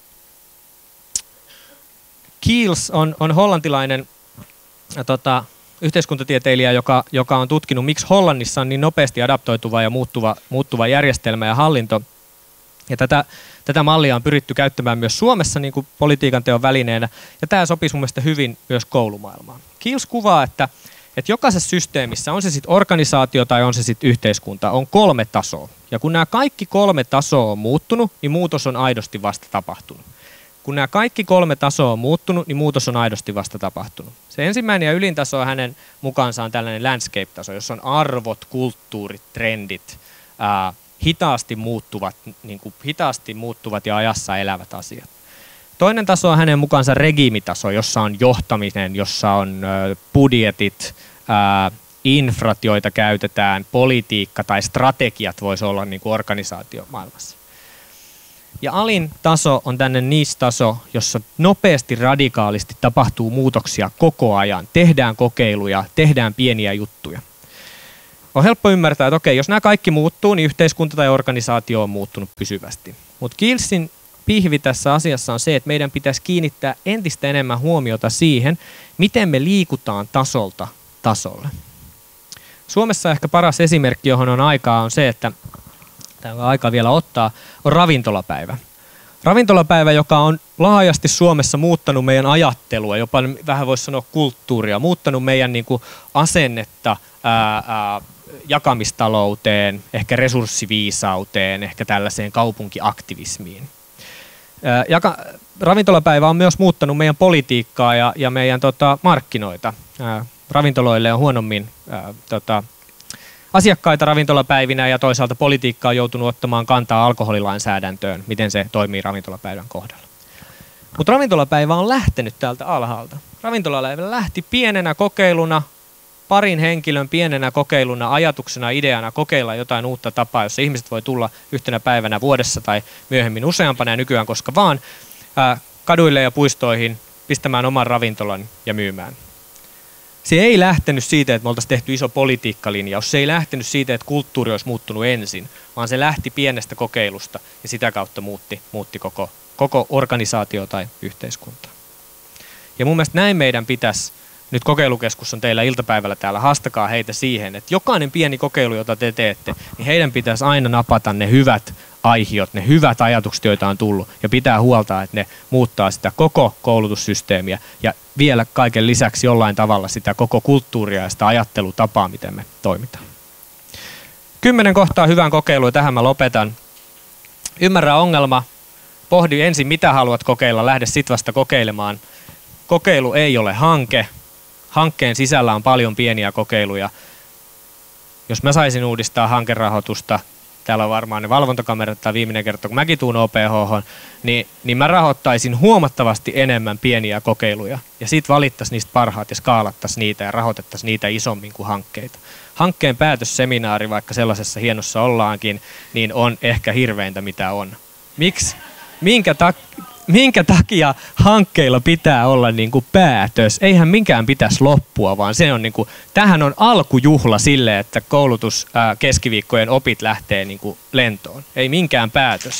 Kiels on, on hollantilainen uh, tota, yhteiskuntatieteilijä, joka, joka on tutkinut, miksi Hollannissa on niin nopeasti adaptoituva ja muuttuva, muuttuva järjestelmä ja hallinto. Ja tätä, tätä mallia on pyritty käyttämään myös Suomessa niin kuin politiikan teon välineenä, ja tämä sopisi mun mielestä hyvin myös koulumaailmaan. Kiels kuvaa, että, että jokaisessa systeemissä, on se sitten organisaatio tai on se sitten yhteiskunta, on kolme tasoa. Ja kun nämä kaikki kolme tasoa on muuttunut, niin muutos on aidosti vasta tapahtunut. Kun nämä kaikki kolme tasoa on muuttunut, niin muutos on aidosti vasta tapahtunut. Se ensimmäinen ja ylin taso hänen mukaansa on tällainen landscape-taso, jossa on arvot, kulttuurit, trendit, ää, hitaasti muuttuvat, niin kuin hitaasti muuttuvat ja ajassa elävät asiat. Toinen taso on hänen mukaansa regiimitaso, jossa on johtaminen, jossa on ä, budjetit, ä, infrat, joita käytetään, politiikka tai strategiat voisi olla niin kuin organisaatiomaailmassa. Ja alin taso on tänne niche-taso, jossa nopeasti, radikaalisti tapahtuu muutoksia koko ajan. Tehdään kokeiluja, tehdään pieniä juttuja. On helppo ymmärtää, että okei, jos nämä kaikki muuttuu, niin yhteiskunta tai organisaatio on muuttunut pysyvästi. Mutta Kielsin pihvi tässä asiassa on se, että meidän pitäisi kiinnittää entistä enemmän huomiota siihen, miten me liikutaan tasolta tasolle. Suomessa ehkä paras esimerkki, johon on aikaa, on se, että tämä on aika vielä ottaa, on ravintolapäivä. Ravintolapäivä, joka on laajasti Suomessa muuttanut meidän ajattelua, jopa vähän voisi sanoa kulttuuria, muuttanut meidän niin kuin asennetta ää, ää, jakamistalouteen, ehkä resurssiviisauteen, ehkä tällaiseen kaupunkiaktivismiin. Ää, jaka, ravintolapäivä on myös muuttanut meidän politiikkaa ja, ja meidän tota, markkinoita. Ää, ravintoloille on huonommin ää, tota, asiakkaita ravintolapäivinä ja toisaalta politiikka on joutunut ottamaan kantaa alkoholilainsäädäntöön, miten se toimii ravintolapäivän kohdalla. Mutta ravintolapäivä on lähtenyt täältä alhaalta. Ravintolapäivä lähti pienenä kokeiluna, parin henkilön pienenä kokeiluna, ajatuksena, ideana kokeilla jotain uutta tapaa, jossa ihmiset voi tulla yhtenä päivänä vuodessa tai myöhemmin useampana ja nykyään koska vaan ää, kaduille ja puistoihin pistämään oman ravintolan ja myymään. Se ei lähtenyt siitä, että me oltaisiin tehty iso politiikkalinjaus. Se ei lähtenyt siitä, että kulttuuri olisi muuttunut ensin, vaan se lähti pienestä kokeilusta ja sitä kautta muutti, muutti koko, koko organisaatio tai yhteiskunta. Ja mun mielestä näin meidän pitäisi, nyt kokeilukeskus on teillä iltapäivällä täällä, haastakaa heitä siihen, että jokainen pieni kokeilu, jota te teette, niin heidän pitäisi aina napata ne hyvät aihiot, ne hyvät ajatukset, joita on tullut, ja pitää huolta, että ne muuttaa sitä koko koulutussysteemiä ja vielä kaiken lisäksi jollain tavalla sitä koko kulttuuria ja sitä ajattelutapaa, miten me toimitaan. Kymmenen kohtaa hyvän kokeilua, tähän mä lopetan. Ymmärrä ongelma, pohdi ensin mitä haluat kokeilla, lähde sit vasta kokeilemaan. Kokeilu ei ole hanke, hankkeen sisällä on paljon pieniä kokeiluja. Jos mä saisin uudistaa hankerahoitusta, täällä on varmaan ne valvontakamerat tai viimeinen kerta, kun mäkin tuun O P H:hon, niin, niin mä rahoittaisin huomattavasti enemmän pieniä kokeiluja. Ja sit valittaisiin niistä parhaat ja skaalattaisiin niitä ja rahoitettaisiin niitä isommin kuin hankkeita. Hankkeen päätösseminaari, vaikka sellaisessa hienossa ollaankin, niin on ehkä hirveintä mitä on. Miksi? Minkä takia? Minkä takia hankkeilla pitää olla niin kuin päätös? Eihän minkään pitäisi loppua, vaan se on niin kuin, tämähän on alkujuhla sille, että koulutus ää, keskiviikkojen opit lähtee niin kuin lentoon. Ei minkään päätös.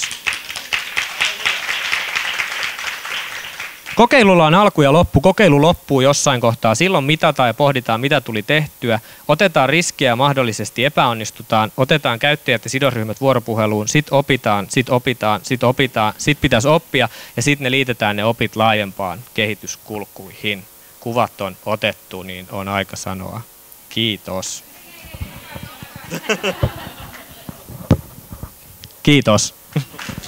Kokeilulla on alku ja loppu. Kokeilu loppuu jossain kohtaa. Silloin mitataan ja pohditaan, mitä tuli tehtyä. Otetaan riskejä ja mahdollisesti epäonnistutaan. Otetaan käyttäjät ja sidosryhmät vuoropuheluun. Sitten opitaan, sitten opitaan, sitten opitaan. Sitten pitäisi oppia ja sitten ne liitetään ne opit laajempaan kehityskulkuihin. Kuvat on otettu, niin on aika sanoa kiitos. Kiitos.